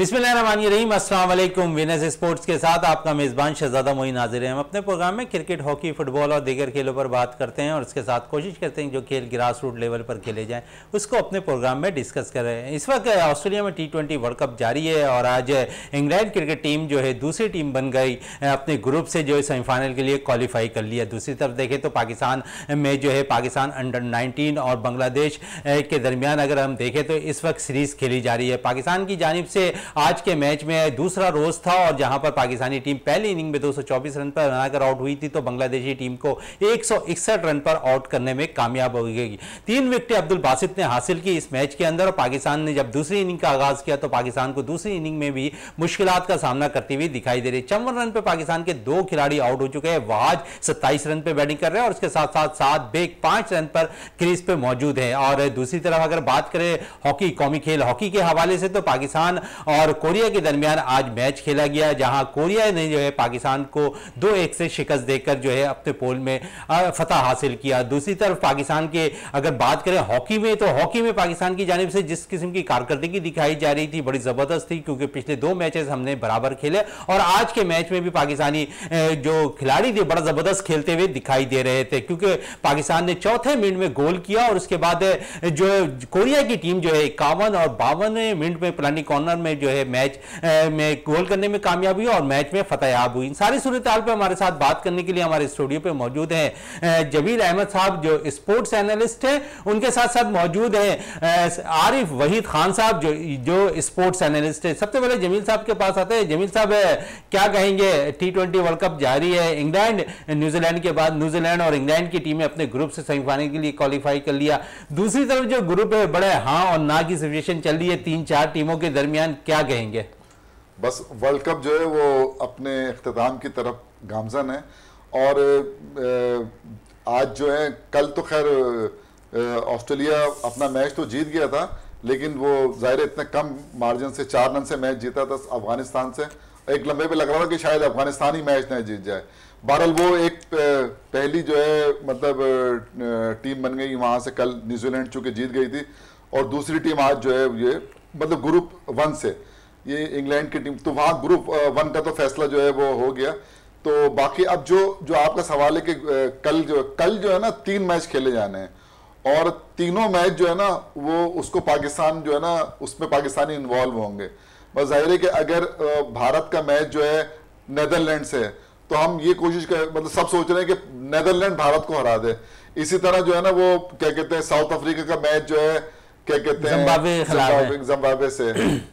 बिस्मिल्लाहिर्रहमानिर्रहीम, अस्सलाम वालेकुम। विनर्स स्पोर्ट्स के साथ आपका मेज़बान शहजादा मोइन हाजिर है। हम अपने प्रोग्राम में क्रिकेट, हॉकी, फुटबॉल और दीगर खेलों पर बात करते हैं और उसके साथ कोशिश करते हैं जो खेल ग्रास रूट लेवल पर खेले जाएं उसको अपने प्रोग्राम में डिस्कस कर रहे हैं। इस वक्त ऑस्ट्रेलिया में T20 वर्ल्ड कप जारी है और आज इंग्लैंड क्रिकेट टीम जो है दूसरी टीम बन गई, अपने ग्रुप से जो है सेमीफाइनल के लिए क्वालिफाई कर लिया। दूसरी तरफ देखें तो पाकिस्तान में जो है पाकिस्तान अंडर-19 और बांग्लादेश के दरमियान अगर हम देखें तो इस वक्त सीरीज़ खेली जा रही है। पाकिस्तान की जानिब से आज के मैच में दूसरा रोज था और जहां पर पाकिस्तानी टीम पहली इनिंग में 224 रन पर बनाकर आउट हुई थी तो बांग्लादेशी टीम को 161 रन पर आउट करने में कामयाब हो गई। 3 विकेटें अब्दुल बासित ने हासिल की इस मैच के अंदर और पाकिस्तान ने जब दूसरी इनिंग का आगाज किया तो पाकिस्तान को दूसरी इनिंग में भी मुश्किलात का सामना करती हुई दिखाई दे रही। 54 रन पर पाकिस्तान के 2 खिलाड़ी आउट हो चुके हैं। वहाज 27 रन पर बैटिंग कर रहे हैं और उसके साथ साथ 7 बेग 5 रन पर क्रीज पे मौजूद है। और दूसरी तरफ अगर बात करें हॉकी, कौमी खेल हॉकी के हवाले से तो पाकिस्तान और कोरिया के दरमियान आज मैच खेला गया जहां कोरिया ने जो है पाकिस्तान को 2-1 से शिकस्त देकर जो है अपने पोल में फतह हासिल किया। दूसरी तरफ पाकिस्तान के अगर बात करें हॉकी में तो हॉकी में पाकिस्तान की जानिब से जिस किस्म की कारकर्दगी दिखाई जा रही थी बड़ी जबरदस्त थी क्योंकि पिछले 2 मैचेस हमने बराबर खेले और आज के मैच में भी पाकिस्तानी जो खिलाड़ी थे बड़ा जबरदस्त खेलते हुए दिखाई दे रहे थे क्योंकि पाकिस्तान ने चौथे मिनट में गोल किया और उसके बाद जो कोरिया की टीम जो है 51 और 52वें मिनट में प्लानी कॉर्नर में जो है मैच में गोल करने में कामयाब हुई और मैच में फतेहयाब हुई। सारी सूरत हाल पे हमारे साथ बात करने के लिए हमारे स्टूडियो पे मौजूद हैं जमील अहमद साहब जो स्पोर्ट्स एनालिस्ट हैं, उनके साथ साथ मौजूद हैं आरिफ वहीद खान साहब जो स्पोर्ट्स एनालिस्ट है। सबसे पहले जमील साहब के पास आते हैं। जमील साहब क्या कहेंगे, T20 वर्ल्ड कप जारी है, इंग्लैंड न्यूजीलैंड के बाद न्यूजीलैंड और इंग्लैंड की टीमें अपने ग्रुप से सेमीफाइनल के लिए क्वालिफाई कर लिया। दूसरी तरफ जो ग्रुप है बड़े हाँ और ना की सिचुएशन चल रही है 3-4 टीमों के दरमियान, क्या कहेंगे? बस वर्ल्ड कप जो है वो अपने इख्तिताम की तरफ गामजन है और आज जो है कल तो खैर ऑस्ट्रेलिया अपना मैच तो जीत गया था लेकिन वो ज़ाहिर इतने कम मार्जिन से 4 रन से मैच जीता था अफगानिस्तान से। एक लम्बे पे लग रहा था कि शायद अफगानिस्तान ही मैच नहीं जीत जाए। बहरहाल वो एक पहली जो है मतलब टीम बन गई वहाँ से कल न्यूजीलैंड चूँकि जीत गई थी और दूसरी टीम आज जो है ये मतलब ग्रुप 1 से ये इंग्लैंड की टीम, तो वहाँ ग्रुप 1 का तो फैसला जो है वो हो गया। तो बाकी अब जो आपका सवाल है कि कल जो है ना 3 मैच खेले जाने हैं और तीनों मैच जो है ना वो उसको पाकिस्तान जो है ना उसमें पाकिस्तानी इन्वॉल्व होंगे। बस जाहिर है कि अगर भारत का मैच जो है नेदरलैंड से है तो हम ये कोशिश कर मतलब सब सोच रहे हैं कि नेदरलैंड भारत को हरा दे। इसी तरह जो है ना वो क्या कहते हैं साउथ अफ्रीका का मैच जो है क्या कहते हैं जिम्बाब्वे से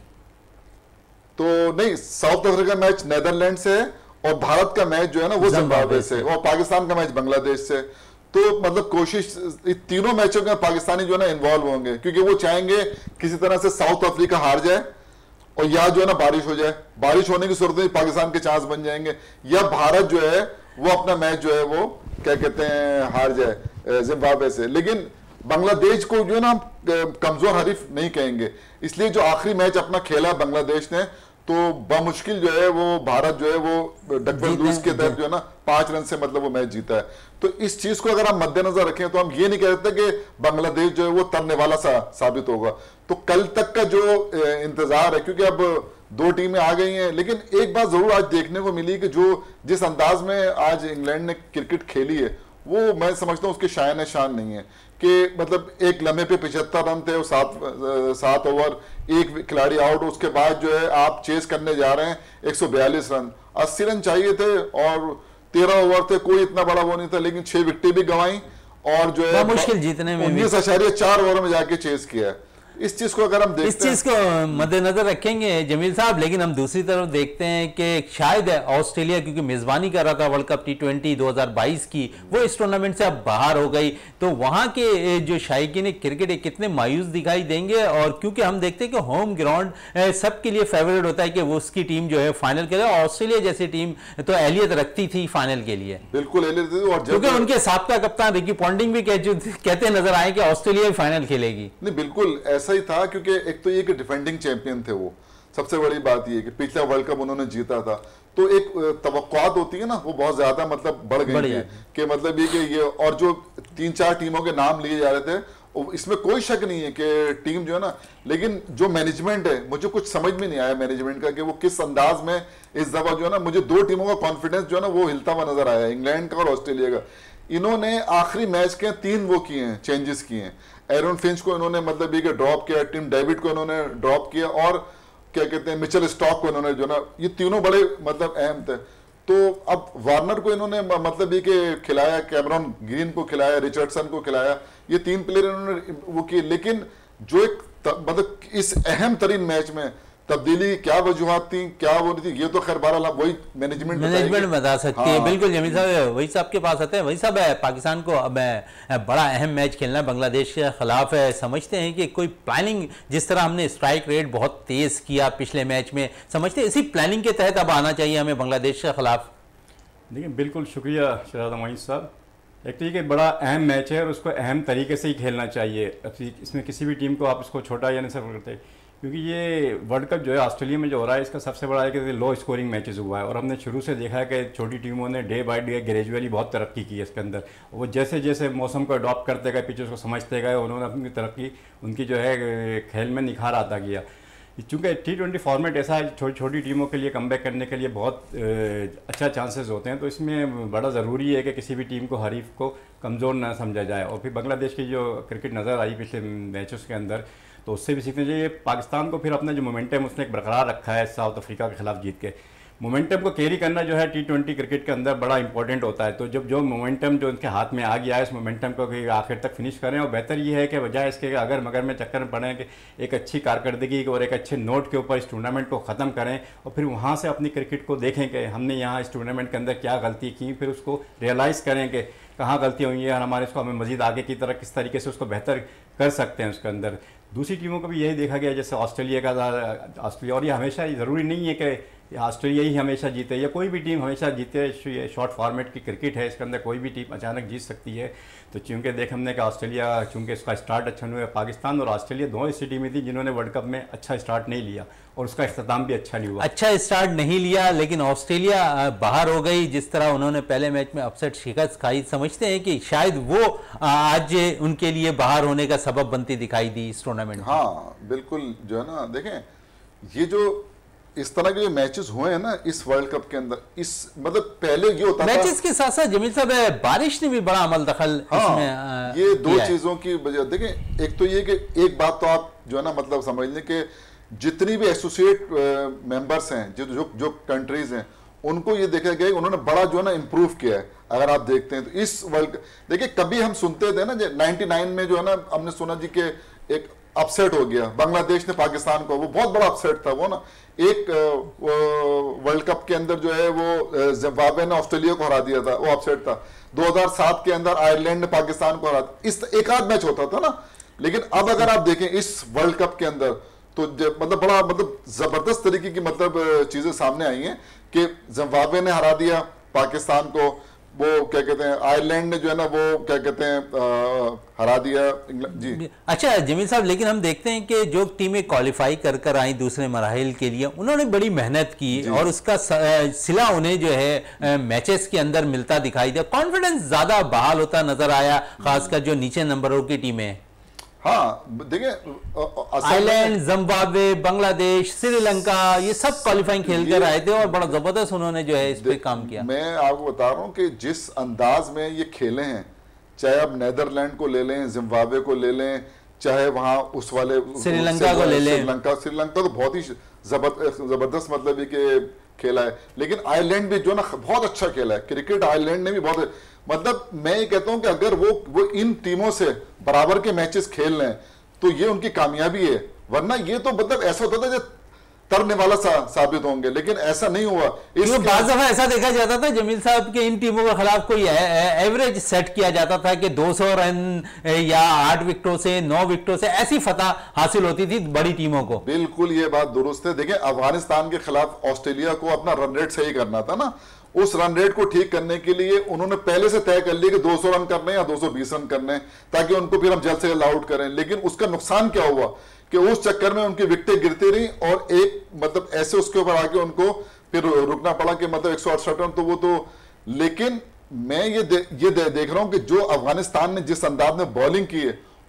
तो नहीं, साउथ अफ्रीका मैच नेदरलैंड से है और भारत का मैच जो है ना वो जिम्बाब्वे से और पाकिस्तान का मैच बांग्लादेश से। तो मतलब कोशिश तीनों मैचों में पाकिस्तानी जो है ना इन्वॉल्व होंगे क्योंकि वो चाहेंगे किसी तरह से साउथ अफ्रीका हार जाए और या जो है ना बारिश हो जाए। बारिश होने की सूरत में पाकिस्तान के चांस बन जाएंगे या भारत जो है वो अपना मैच जो है वो क्या कहते हैं हार जाए जिम्बाब्वे से। लेकिन बांग्लादेश को जो है ना कमजोर हरीफ नहीं कहेंगे, इसलिए जो आखिरी मैच अपना खेला बांग्लादेश ने तो बमुश्किल जो है वो भारत जो है वो डकवर लूज के तहत जो है ना 5 रन से मतलब वो मैच जीता है। तो इस चीज को अगर हम मद्देनजर रखें तो हम ये नहीं कह सकते कि बांग्लादेश जो है वो तरने वाला साबित होगा। तो कल तक का जो इंतजार है क्योंकि अब 2 टीमें आ गई हैं, लेकिन एक बात जरूर आज देखने को मिली कि जिस अंदाज में आज इंग्लैंड ने क्रिकेट खेली है वो मैं समझता हूँ उसके शान शान नहीं है कि मतलब एक लम्हे पे 75 रन थे और 7 ओवर, एक खिलाड़ी आउट, उसके बाद जो है आप चेस करने जा रहे हैं 142 रन, 80 रन चाहिए थे और 13 ओवर थे, कोई इतना बड़ा वो नहीं था लेकिन 6 विकेटें भी गंवाई और जो है मुश्किल जीतने में 19.4 ओवर में जाके चेस किया है। इस चीज को अगर हम देखते हैं, इस चीज को मद्देनजर रखेंगे जमील साहब, लेकिन हम दूसरी तरफ देखते हैं कि शायद ऑस्ट्रेलिया क्योंकि मेजबानी कर रहा था वर्ल्ड कप T20 2022 की, वो इस टूर्नामेंट से अब बाहर हो गई तो वहां के जो शायकीन क्रिकेट कितने मायूस दिखाई देंगे। और क्योंकि हम देखते हैं कि होम ग्राउंड सबके लिए फेवरेट होता है कि वो उसकी टीम जो है फाइनल खेले। ऑस्ट्रेलिया जैसी टीम तो अहलियत रखती थी फाइनल के लिए, बिल्कुल अहलियत थी और क्योंकि उनके साबका कप्तान रिकी पॉन्टिंग भी कहते नजर आए कि ऑस्ट्रेलिया फाइनल खेलेगी। नहीं बिल्कुल ऐसा ही था क्योंकि एक तो ये कि डिफेंडिंग चैंपियन थे वो, सबसे बड़ी बात ये कि पिछला वर्ल्ड कप उन्होंने जीता था तो एक तवक्कुआत होती है ना वो बहुत ज्यादा मतलब बढ़ गई थी कि मतलब ये कि ये और जो 3-4 टीमों के नाम लिए जा रहे थे इसमें कोई शक नहीं है कि टीम जो है ना, लेकिन जो मैनेजमेंट है मुझे कुछ समझ में नहीं आया मैनेजमेंट का कि वो किस अंदाज में इस दफा जो है ना, मुझे दो टीमों का कॉन्फिडेंस जो है ना वो हिलता हुआ नजर आया, इंग्लैंड का और ऑस्ट्रेलिया का। इन्होंने आखिरी मैच के 3 वो किए हैं, चेंजेस किए हैं। एरन फिंच को इन्होंने मतलब ये कि ड्रॉप किया, टिम डेविड को इन्होंने ड्रॉप किया, और क्या कहते हैं मिचेल स्टॉक को इन्होंने जो ना, ये तीनों बड़े मतलब अहम थे। तो अब वार्नर को इन्होंने मतलब ये कि खिलाया, कैमरॉन ग्रीन को खिलाया, रिचर्डसन को खिलाया, ये 3 प्लेयर इन्होंने वो किए। लेकिन जो एक मतलब इस अहम तरीन मैच में तब्दीली क्या वजूहत थी, क्या वो नहीं थी, ये तो खैर बहरहाल वही मैनेजमेंट बता सकती है। बिल्कुल जमील साहब, वही साहब के पास आते हैं। वही साहब, पाकिस्तान को अब बड़ा अहम मैच खेलना है बांग्लादेश के खिलाफ है, समझते हैं कि कोई प्लानिंग, जिस तरह हमने स्ट्राइक रेट बहुत तेज किया पिछले मैच में, समझते हैं इसी प्लानिंग के तहत अब आना चाहिए हमें बांग्लादेश के खिलाफ? देखिए बिल्कुल शुक्रिया शहजाद मोइन साहब। एक तो ये कि बड़ा अहम मैच है और उसको अहम तरीके से ही खेलना चाहिए। इसमें किसी भी टीम को आप इसको छोटा या नहीं सफर करते, क्योंकि ये वर्ल्ड कप जो है ऑस्ट्रेलिया में जो हो रहा है, इसका सबसे बड़ा है कि लो स्कोरिंग मैचेस हुआ है। और हमने शुरू से देखा है कि छोटी टीमों ने डे बाय डे ग्रेजुअली बहुत तरक्की की है इसके अंदर। वो जैसे जैसे मौसम को अडॉप्ट करते गए, पिचेस को समझते गए, उन्होंने अपनी तरक्की, उनकी जो है खेल में निखार आता गया। चूँकि T20 फॉर्मेट ऐसा है, छोटी छोटी टीमों के लिए कमबैक करने के लिए बहुत अच्छा चांसेस होते हैं, तो इसमें बड़ा ज़रूरी है कि किसी भी टीम को, हरीफ को कमज़ोर ना समझा जाए। और फिर बांग्लादेश की जो क्रिकेट नज़र आई पिछले मैचेस के अंदर, तो उससे भी सीखना चाहिए। पाकिस्तान को फिर अपना जो मोमेंटम उसने एक बरकरार रखा है साउथ अफ्रीका के खिलाफ जीत के, मोमेंटम को कैरी करना जो है T20 क्रिकेट के अंदर बड़ा इंपॉर्टेंट होता है। तो जब जो मोमेंटम जो उनके हाथ में आ गया है, उस मोमेंटम को आखिर तक फिनिश करें। और बेहतर ये है कि बजाय इसके अगर मगर में चक्कर में पड़ें कि एक अच्छी कारकर्दगी और एक अच्छे नोट के ऊपर इस टूर्नामेंट को ख़त्म करें, और फिर वहाँ से अपनी क्रिकेट को देखें कि हमने यहाँ इस टूर्नामेंट के अंदर क्या गलती की, फिर उसको रियलाइज़ करें कि कहाँ गलती हुई है और हमारे इसको हमें मज़ीद आगे की तरह किस तरीके से उसको बेहतर कर सकते हैं उसके अंदर। दूसरी टीमों को भी यही देखा गया, जैसे ऑस्ट्रेलिया का था, ऑस्ट्रेलिया, और ये हमेशा ज़रूरी नहीं है कि ऑस्ट्रेलिया ही हमेशा जीते या कोई भी टीम हमेशा जीते। ये शॉर्ट फॉर्मेट की क्रिकेट है, इसके अंदर कोई भी टीम अचानक जीत सकती है। तो चूँकि देख हमने कि ऑस्ट्रेलिया, चूँकि इसका स्टार्ट अच्छा नहीं हुआ, पाकिस्तान और ऑस्ट्रेलिया दोनों ऐसी टीमें थी जिन्होंने वर्ल्ड कप में अच्छा स्टार्ट नहीं लिया और उसका इख्तिताम भी अच्छा नहीं हुआ। अच्छा स्टार्ट नहीं लिया, लेकिन ऑस्ट्रेलिया बाहर हो गई। जिस तरह उन्होंने पहले मैच में अपसेट शिकस्त खाई, समझते हैं कि शायद वो आज उनके लिए बाहर होने का सबब बनती दिखाई दी इस टूर्नामेंट। हाँ बिल्कुल, जो है ना, देखें ये जो इस तरह के मैचेस हुए हैं ना इस वर्ल्ड कप के अंदर, इस मतलब पहले ये होता था मैचेस के साथ साथ जमील साहब बारिश ने भी बड़ा अमल दखल इसमें ये दो चीजों की वजह। देखें, एक तो ये कि एक बात तो आप जो है ना मतलब समझ लें कि जितनी भी एसोसिएट मेंबर्स हैं, जो कंट्रीज हैं, उनको ये देखा गया उन्होंने बड़ा जो है ना इम्प्रूव किया है। अगर आप देखते हैं तो इस वर्ल्ड, देखिए कभी हम सुनते थे ना 99 में जो है ना, हमने सुना जी के एक अपसेट हो गया बांग्लादेश ने पाकिस्तान को, वो बहुत बड़ा अपसेट था वो ना। एक वर्ल्ड कप के अंदर जो है वो जिम्बाब्वे ने ऑस्ट्रेलिया को हरा दिया था, वो अपसेट था। 2007 के अंदर आयरलैंड ने पाकिस्तान को हरा, इस एक आध मैच होता था ना। लेकिन अब अगर आप देखें इस वर्ल्ड कप के अंदर तो मतलब बड़ा मतलब जबरदस्त तरीके की मतलब चीजें सामने आई हैं कि जिम्बाब्वे ने हरा दिया पाकिस्तान को, वो क्या कहते हैं आयरलैंड ने जो है ना वो क्या कहते हैं हरा दिया जी। अच्छा जमील साहब, लेकिन हम देखते हैं कि जो टीमें क्वालिफाई कर आई दूसरे मराहिल के लिए, उन्होंने बड़ी मेहनत की और उसका सिला उन्हें जो है मैचेस के अंदर मिलता दिखाई दिया, कॉन्फिडेंस ज्यादा बहाल होता नजर आया, खासकर जो नीचे नंबरों की टीमें। हाँ देखिए, आयरलैंड, जिम्बाब्वे, बांग्लादेश, श्रीलंका, ये सब क्वालिफाइंग खेल कर आए थे और बड़ा जबरदस्त उन्होंने जो है इस पे काम किया। मैं आपको बता रहा हूँ कि जिस अंदाज में ये खेले हैं, चाहे आप नेदरलैंड को ले लें, जिम्बाब्वे को ले लें, चाहे वहां उस वाले श्रीलंका को ले लें, श्रीलंका तो बहुत ही जबरदस्त मतलब ये कि खेला है। लेकिन आयरलैंड भी जो ना बहुत अच्छा खेला है क्रिकेट, आयरलैंड ने भी बहुत, मतलब मैं ये कहता हूं कि अगर वो इन टीमों से बराबर के मैचेस खेल लें तो ये उनकी कामयाबी है, वरना ये तो मतलब ऐसा होता था जो तरने वाला साबित होंगे, लेकिन ऐसा नहीं हुआ। बाज़ दफा ऐसा देखा जाता था जमील साहब के इन टीमों के खिलाफ कोई एवरेज सेट किया जाता था कि 200 रन या 8 विकेटों से 9 विकेटों से ऐसी फतह हासिल होती थी बड़ी टीमों को। बिल्कुल ये बात दुरुस्त है। देखिए अफगानिस्तान के खिलाफ ऑस्ट्रेलिया को अपना रन रेट सही करना था ना, उस रन रेट को ठीक करने के लिए उन्होंने पहले से तय कर लिया कि 200 रन करने या 220 रन करने, ताकि उनको फिर हम जल्द से जल्द आउट करें। लेकिन उसका नुकसान क्या हुआ कि उस चक्कर में उनकी विकेटें गिरती रही और एक मतलब ऐसे उसके ऊपर आके उनको फिर रुकना पड़ा कि मतलब 168 रन तो वो तो। लेकिन मैं ये देख रहा हूं कि जो अफगानिस्तान ने जिस अंदाज में बॉलिंग की है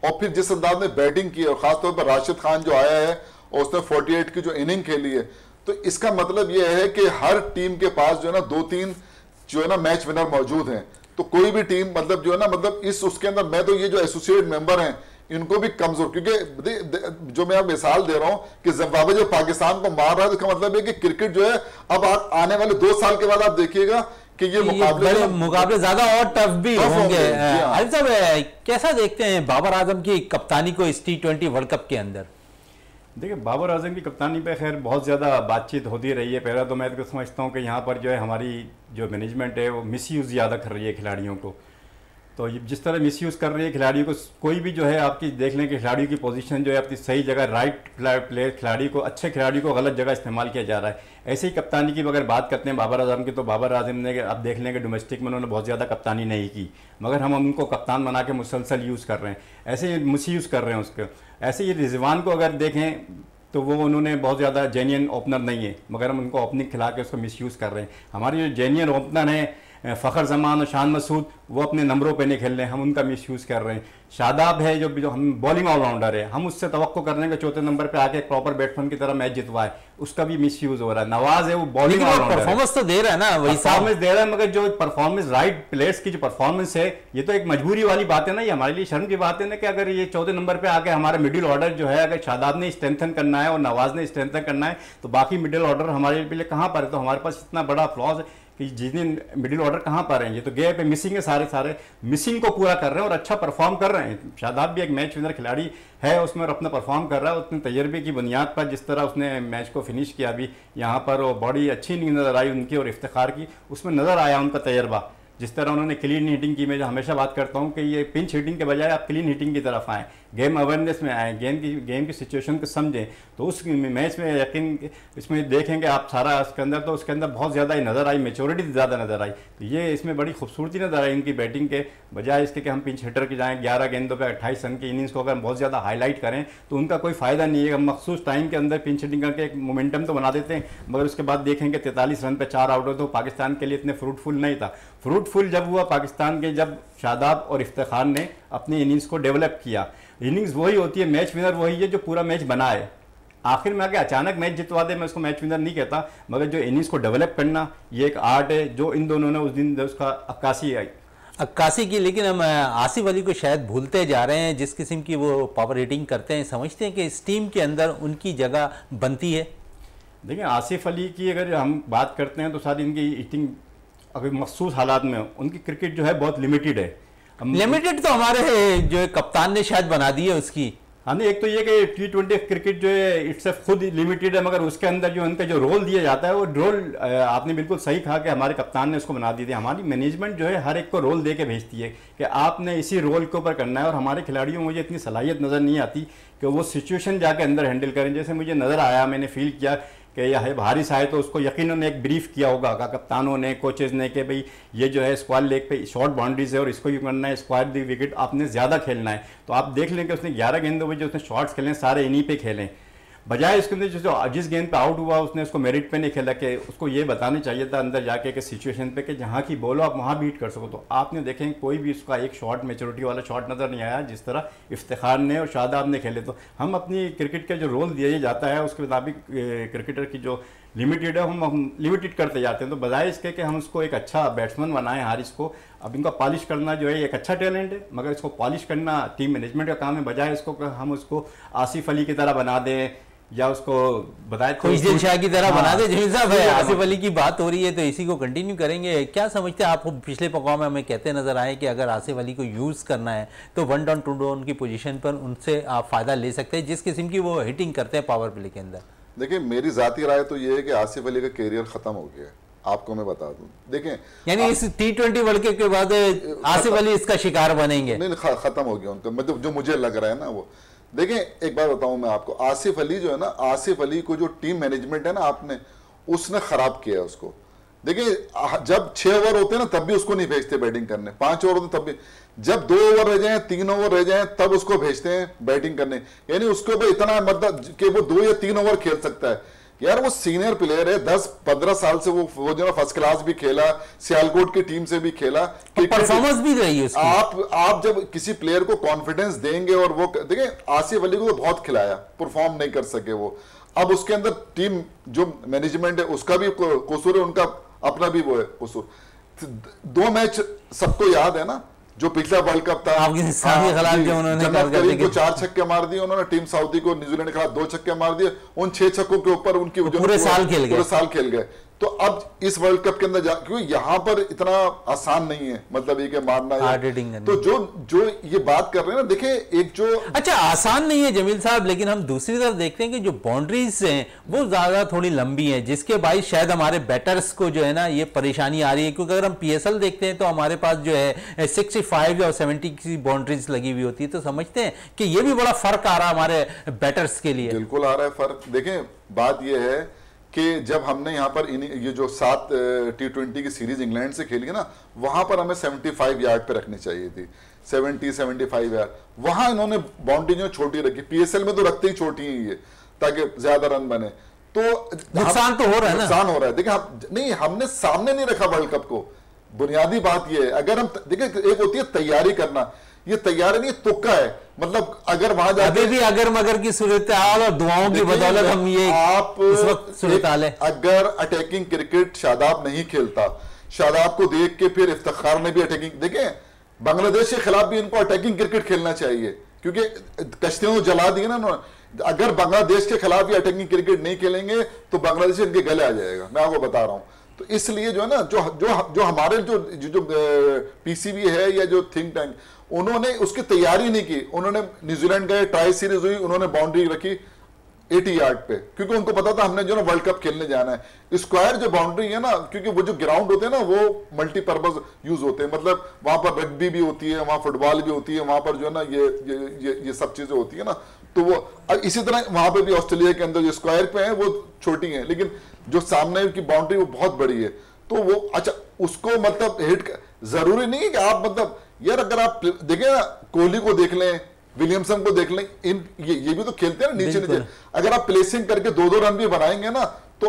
और फिर जिस अंदाज में बैटिंग की है, और खासतौर पर राशिद खान जो आया है और उसने 48 की जो इनिंग खेली है, तो इसका मतलब यह है कि हर टीम के पास जो है ना 2-3 जो है ना मैच विनर मौजूद हैं। तो कोई भी टीम मतलब जो है ना मतलब इस उसके अंदर मैं तो ये जो एसोसिएट मेंबर हैं इनको भी कमजोर, क्योंकि जो मैं अब मिसाल दे रहा हूं कि जिम्बाब्वे जो पाकिस्तान को मार रहा है, इसका मतलब है कि क्रिकेट जो है अब आने वाले 2 साल के बाद आप देखिएगा कि ये मुकाबले ज्यादा और टफ भी होंगे। अली साहब, कैसा देखते हैं बाबर आजम की कप्तानी को इस T20 वर्ल्ड कप के अंदर? देखिए, बाबर आजम की कप्तानी पे खैर बहुत ज़्यादा बातचीत होती रही है। पहला तो मैं तो समझता हूँ कि यहाँ पर जो है हमारी जो मैनेजमेंट है वो मिसयूज़ ज़्यादा कर रही है खिलाड़ियों को। तो जिस तरह मिसयूज़ कर रही है खिलाड़ियों को, कोई भी जो है आपकी देख लें कि खिलाड़ी की पोजीशन जो है अपनी सही जगह, राइट प्लेयर खिलाड़ी को, अच्छे खिलाड़ी को गलत जगह इस्तेमाल किया जा रहा है। ऐसे ही कप्तानी की अगर बात करते हैं बाबर आजम की, तो बाबर आजम ने आप देख लें कि डोमेस्टिक में उन्होंने बहुत ज़्यादा कप्तानी नहीं की, मगर हम उनको कप्तान बना के मुसलसल यूज़ कर रहे हैं, ऐसे ही मिसयूज़ कर रहे हैं उसको। ऐसे ही रिजवान को अगर देखें तो वो उन्होंने बहुत ज़्यादा जेन्युइन ओपनर नहीं है, मगर हम उनको ओपनिंग खिला के उसको मिसयूज़ कर रहे हैं। हमारे जो जेन्युइन ओपनर हैं फ़खर जमान और शान मसूद, वो अपने नंबरों पे नहीं खेल रहे हैं, हम उनका मिसयूज़ कर रहे हैं। शादाब है जो हम बॉलिंग ऑलराउंडर है, हम उससे तवक्को कर रहे हैं कि चौथे नंबर पे आके एक प्रॉपर बैट्समैन की तरह मैच जितवाए, उसका भी मिसयूज़ हो रहा है। नवाज है वो बॉलिंग ऑलराउंडर, परफॉर्मेंस तो दे रहा है ना, वही परफॉर्मेंस दे रहा है, मगर जो परफॉर्मेंस राइट प्लेयर्स की जो परफॉर्मेंस है, ये तो एक मजबूरी वाली बात है ना, ये हमारे लिए शर्म की बात है ना कि अगर ये चौथे नंबर पे आके हमारा मिडिल ऑर्डर जो है, अगर शादाब ने स्ट्रेंथन करना है और नवाज ने स्ट्रेंथन करना है, तो बाकी मिडिल ऑर्डर हमारे लिए कहाँ पर है? तो हमारे पास इतना बड़ा फ्लॉज है कि जितने मिडिल ऑर्डर कहाँ पर हैं, ये तो गए पे मिसिंग है, सारे मिसिंग को पूरा कर रहे हैं और अच्छा परफॉर्म कर रहे हैं। शादाब भी एक मैच विनर खिलाड़ी है उसमें, और अपना परफॉर्म कर रहा है उतने तजर्बे की बुनियाद पर। जिस तरह उसने मैच को फिनिश किया अभी यहाँ पर, वो बड़ी अच्छी नहीं नज़र आई उनकी और इफ्तिखार की, उसमें नज़र आया उनका तजर्बा। जिस तरह उन्होंने क्लीन हिटिंग की, मैं जो हमेशा बात करता हूँ कि ये पिंच हिटिंग के बजाय आप क्लीन हिटिंग की तरफ आएँ, गेम अवेयरनेस में आएँ, गेम की सिचुएशन को समझें, तो उस मैच में यकीन इसमें देखेंगे आप सारा उसके अंदर, तो उसके अंदर बहुत ज़्यादा ही नज़र आई, मेच्योरिटी ज़्यादा नज़र आई। तो ये इसमें बड़ी खूबसूरती नज़र आई इनकी बैटिंग के बजाय इसके कि हम पिंच हिटर की जाएँ 11 गेंदों पर 28 रन की इनिंग्स को अगर बहुत ज़्यादा हाईलाइट करें तो उनका कोई फ़ायदा नहीं है। हम मखसूस टाइम के अंदर पिंच हिटिंग करके एक मोमेंटम तो बना देते हैं, मगर उसके बाद देखेंगे 43 रन पर 4 आउट हो, तो पाकिस्तान के लिए इतने फ्रूटफुल नहीं था। फ्रूटफुल जब हुआ पाकिस्तान के, जब शादाब और इफ्तिखार ने अपनी इनिंग्स को डेवलप किया। इनिंग्स वही होती है, मैच विनर वही है जो पूरा मैच बनाए। आखिर में आके अचानक मैच जितवा दे, मैं उसको मैच विनर नहीं कहता, मगर जो इनिंग्स को डेवलप करना ये एक आर्ट है जो इन दोनों ने उस दिन उसका अक्कासी की। लेकिन हम आसिफ अली को शायद भूलते जा रहे हैं, जिस किस्म की वो पावर हिटिंग करते हैं, समझते हैं कि इस टीम के अंदर उनकी जगह बनती है। देखिए, आसिफ अली की अगर हम बात करते हैं तो सारी इनकी हिटिंग अगर मखसूस हालात में, उनकी क्रिकेट जो है बहुत लिमिटेड है। लिमिटेड तो हमारे जो कप्तान ने शायद बना दी है उसकी। हाँ नहीं, एक तो ये कि T20 क्रिकेट जो है इट्स खुद लिमिटेड है, मगर उसके अंदर जो उनका जो रोल दिया जाता है वो रोल आपने बिल्कुल सही कहा कि हमारे कप्तान ने उसको बना दी थी। हमारी मैनेजमेंट जो है हर एक को रोल दे के भेजती है कि आपने इसी रोल के ऊपर करना है, और हमारे खिलाड़ियों में मुझे इतनी सलाहियत नज़र नहीं आती कि वो सिचुएशन जाके अंदर हैंडल करें। जैसे मुझे नज़र आया, मैंने फील किया कि यह भारी सा है, तो उसको यकीनन एक ब्रीफ किया होगा कप्तानों ने, कोचेज़ ने, कि भाई ये जो है स्क्वायर लेग पे शॉर्ट बाउंड्रीज है और इसको यूँ करना है, स्क्वायर दी विकेट आपने ज़्यादा खेलना है। तो आप देख लें कि उसने 11 गेंदों में जो उसने शॉट्स खेले सारे इन्हीं पे खेलें, बजाय इसके अंदर जो जिस गेंद पे आउट हुआ उसने उसको मेरिट पे नहीं खेला, कि उसको ये बताना चाहिए था अंदर जाके कि सिचुएशन पे कि जहाँ की बोलो आप वहाँ बीट कर सको। तो आपने देखें कोई भी उसका एक शॉट मैच्योरिटी वाला शॉट नज़र नहीं आया जिस तरह इफ्तिखार ने और शादाब ने खेले। तो हम अपनी क्रिकेट का जो रोल दिया जाता है उसके मुताबिक क्रिकेटर की जो लिमिटेड है हम लिमिटेड करते जाते हैं। तो बजाय इसके कि हम उसको एक अच्छा बैट्समैन बनाएं हारिस को, अब इनको पॉलिश करना जो है एक अच्छा टैलेंट है, मगर इसको पॉलिश करना टीम मैनेजमेंट का काम है, बजाय इसको हम उसको आसिफ अली की तरह बना दें या उसको बताए खुशदिल शाह की तरह बना दे। जमील साहब, आसिफ अली की बात हो रही है तो इसी को कंटिन्यू करेंगे। क्या समझते हैं आप? पिछले प्रोग्राम में हमें कहते नजर आए कि अगर आसिफ अली को यूज़ करना है तो 1 डाउन 2 डाउन की पोजीशन पर उनसे आप फ़ायदा ले सकते हैं, जिस किस्म की वो हिटिंग करते हैं पावर प्ले के अंदर। देखिए, मेरी ज़ाती राय तो ये है कि आसिफ अली का कैरियर ख़त्म हो गया है, आपको मैं बता दूं। देखें, यानी इस T20 वर्ल्ड कप के बाद आसिफ अली इसका शिकार बनेंगे? नहीं, ख़त्म हो गया उनका, मतलब जो मुझे लग रहा है ना वो। देखें, एक बात बताऊं मैं आपको, आसिफ अली जो है ना, आसिफ अली को जो टीम मैनेजमेंट है ना आपने, उसने ख़राब किया है उसको। देखिए, जब 6 ओवर होते हैं ना तब भी उसको नहीं भेजते बैटिंग करने, 5 ओवर होते तब भी, जब 2 ओवर रह जाएं 3 ओवर रह जाएं तब उसको भेजते हैं बैटिंग करने। यानी उसको भी इतना मतलब कि वो 2 या 3 ओवर खेल सकता है। यार वो सीनियर प्लेयर है, 10-15 साल से वो जो ना फर्स्ट क्लास भी खेला, सियालकोट की टीम से भी खेला, परफॉर्मेंस भी रही है उसकी। आप जब किसी प्लेयर को कॉन्फिडेंस देंगे, और वो देखिए आसिफ अली को तो बहुत खिलाया, परफॉर्म नहीं कर सके वो, अब उसके अंदर टीम जो मैनेजमेंट है उसका भी कसूर है, उनका अपना भी वो है कसूर। 2 मैच सबको याद है ना, जो पिछला वर्ल्ड कप था, जन्नत करीम को 4 छक्के मार दिए उन्होंने, टीम सऊदी को न्यूजीलैंड के खिलाफ 2 छक्के मार दिए, उन 6 छक्कों के ऊपर उनकी पूरे साल खेल गए। तो अब इस वर्ल्ड कप के अंदर क्योंकि यहाँ पर इतना आसान नहीं है, मतलब ये मारना है, तो जो ये बात कर रहे हैं ना, देखिए एक जो अच्छा आसान नहीं है जमील साहब, लेकिन हम दूसरी तरफ देखते हैं कि जो बाउंड्रीज हैं वो ज्यादा थोड़ी लंबी हैं, जिसके बाई शायद हमारे बैटर्स को जो है ना ये परेशानी आ रही है, क्योंकि अगर हम PSL देखते हैं तो हमारे पास जो है 65 और 70 की बाउंड्रीज लगी हुई होती है, तो समझते हैं कि ये भी बड़ा फर्क आ रहा है हमारे बैटर्स के लिए। बिल्कुल आ रहा है फर्क। देखें बात ये है कि जब हमने यहाँ पर ये जो 7 T20 की सीरीज इंग्लैंड से खेली है ना, वहां पर हमें 75 यार्ड पे रखनी चाहिए थी, 70-75 यार्ड, वहां इन्होंने बाउंड्री जो छोटी रखी, PSL में तो रखते ही छोटी ही है ताकि ज्यादा रन बने, तो नुकसान तो हो रहा है ना, नुकसान हो रहा है। देखिए नहीं, हमने सामने नहीं रखा वर्ल्ड कप को, बुनियादी बात यह है। अगर हम देखिए, एक होती है तैयारी करना, ये तैयारी नहीं, तुक्का है, मतलब अगर वहां जाके अभी भी अगर मगर की सूरत हाल और दुआओं की बदौलत हम ये आप इस वक्त सूरत हाल है। अगर अटैकिंग क्रिकेट शादाब नहीं खेलता, शादाब को देख के फिर इफ्तिखार ने भी अटैकिंग, देखें बांग्लादेश के खिलाफ भी इनको अटैकिंग क्रिकेट खेलना चाहिए, क्योंकि कश्तियों को जला दी ना उन्होंने। अगर बांग्लादेश के खिलाफ भी अटैकिंग क्रिकेट नहीं खेलेंगे तो बांग्लादेश इनके गले आ जाएगा, मैं आपको बता रहा हूं। तो इसलिए जो है ना, जो हमारे जो PCB है या जो थिंक टैंक, उन्होंने उसकी तैयारी नहीं की। उन्होंने न्यूजीलैंड गए, ट्राई सीरीज हुई, उन्होंने बाउंड्री रखी 80 यार्ड पे, क्योंकि उनको पता था हमने जो ना वर्ल्ड कप खेलने जाना है। स्क्वायर जो बाउंड्री है ना, क्योंकि वो जो ग्राउंड होते हैं ना वो मल्टीपर्पज यूज होते हैं, मतलब वहां पर रग्बी भी होती है, वहां फुटबॉल भी होती है, वहां पर जो है ना ये सब चीजें होती है ना, तो वो इसी तरह वहां पे भी ऑस्ट्रेलिया के अंदर जो स्क्वायर पे है वो छोटी है, लेकिन जो सामने की बाउंड्री वो बहुत बड़ी है। तो वो अच्छा उसको मतलब हिट जरूरी नहीं है कि आप मतलब यार, अगर आप देखें ना, कोहली को देख लें, विलियमसन को देख लें, ये भी तो खेलते हैं ना नीचे। अगर आप प्लेसिंग करके 2-2 रन भी बनाएंगे ना तो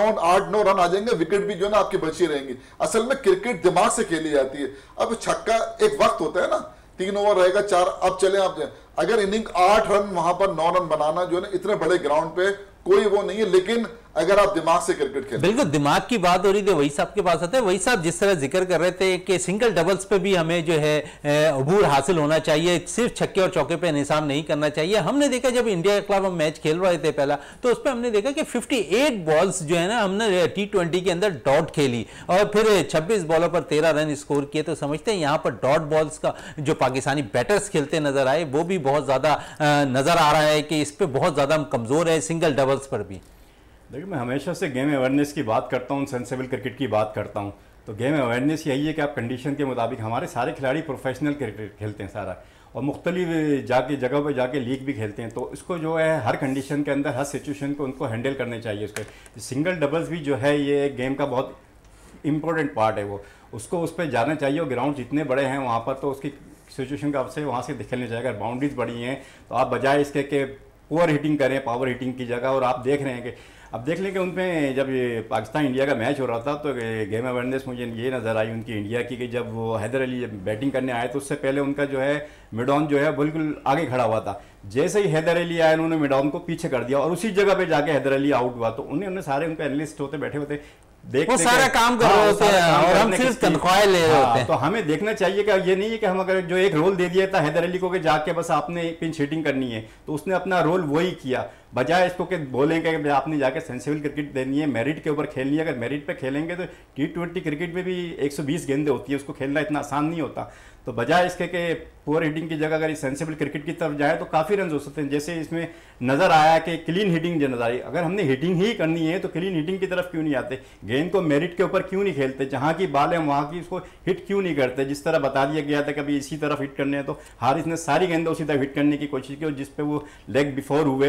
8-9 रन आ जाएंगे, विकेट भी जो है ना आपकी बची रहेंगी। असल में क्रिकेट दिमाग से खेली जाती है। अब छक्का एक वक्त होता है ना, 3 ओवर रहेगा 4, अब चले आप, अगर इनिंग 8 रन वहां पर 9 रन बनाना जो है ना इतने बड़े ग्राउंड पे कोई वो नहीं है, लेकिन अगर आप दिमाग से क्रिकेट खेलते, बिल्कुल दिमाग की बात हो रही थी, वही साहब के पास आते हैं। वही साहब जिस तरह जिक्र कर रहे थे कि सिंगल डबल्स पे भी हमें जो है अबूर हासिल होना चाहिए, सिर्फ छक्के और चौके पे निशान नहीं करना चाहिए। हमने देखा जब इंडिया के खिलाफ हम मैच खेल रहे थे पहला, तो उस पर हमने देखा कि 58 बॉल्स जो है ना हमने T20 के अंदर डॉट खेली और फिर 26 बॉलों पर 13 रन स्कोर किए। तो समझते हैं यहाँ पर डॉट बॉल्स का जो पाकिस्तानी बैटर्स खेलते नजर आए वो भी बहुत ज्यादा नजर आ रहा है कि इस पर बहुत ज्यादा हम कमजोर है सिंगल डबल्स पर भी। देखिए, मैं हमेशा से गेम अवेयरनेस की बात करता हूँ, सेंसेबल क्रिकेट की बात करता हूँ। तो गेम अवेयरनेस यही है कि आप कंडीशन के मुताबिक, हमारे सारे खिलाड़ी प्रोफेशनल क्रिकेट खेलते हैं सारा, और मुख्तलिफ जगह पर जाके लीग भी खेलते हैं। तो इसको जो है हर कंडीशन के अंदर, हर सिचुएशन को उनको हैंडल करने चाहिए। उसके सिंगल डबल्स भी जो है ये गेम का बहुत इंपॉर्टेंट पार्ट है, वो उसको उस पर जाना चाहिए। और ग्राउंड जितने बड़े हैं वहाँ पर तो उसकी सिचुएशन का आपसे वहाँ से खेलने चाहिए। अगर बाउंड्रीज बड़ी हैं तो आप बजाय इसके कि पुअर हिटिंग करें पावर हिटिंग की जगह, और आप देख रहे हैं कि अब देख लें कि उनमें जब ये पाकिस्तान इंडिया का मैच हो रहा था तो गेम अवेयरनेस मुझे ये नज़र आई उनकी इंडिया की, कि जब वो हैदर अली बैटिंग करने आए तो उससे पहले उनका जो है मिड ऑन जो है बिल्कुल आगे खड़ा हुआ था। जैसे ही हैदर अली आए उन्होंने मिड ऑन को पीछे कर दिया और उसी जगह पे जाके हैदर अली आउट हुआ। तो उन्हें सारे उनके एनालिस्ट होते बैठे होते वो सारा काम कर रहे होते हैं और हम सिर्फ तनख्वाह ले रहे होते हैं। तो हमें देखना चाहिए कि ये नहीं है कि हम अगर जो एक रोल दे दिया था हैदर अली को कि जाके बस आपने पिंच हिटिंग करनी है, तो उसने अपना रोल वही किया, बजाय इसको कि बोलेंगे कि आपने जाके सेंसिबल क्रिकेट देनी है, मेरिट के ऊपर खेलनी है। अगर मेरिट पे खेलेंगे तो T20 क्रिकेट में भी 120 गेंदें होती है, उसको खेलना इतना आसान नहीं होता। तो बजाय इसके कि पुअर हिटिंग की जगह अगर सेंसिबल क्रिकेट की तरफ जाए तो काफ़ी रन हो सकते हैं। जैसे इसमें नज़र आया कि क्लीन हिटिंग जो नजर आई, अगर हमने हिटिंग ही करनी है तो क्लीन हिटिंग की तरफ क्यों नहीं आते, गेंद को मेरिट के ऊपर क्यों नहीं खेलते, जहाँ की बाल है वहाँ की उसको हिट क्यों नहीं करते। जिस तरह बता दिया गया था कभी इसी तरफ हिट करने हैं, तो हारिस ने सारी गेंदें उसी तरफ हिट करने की कोशिश की और जिस पे वो लेग बिफोर हुए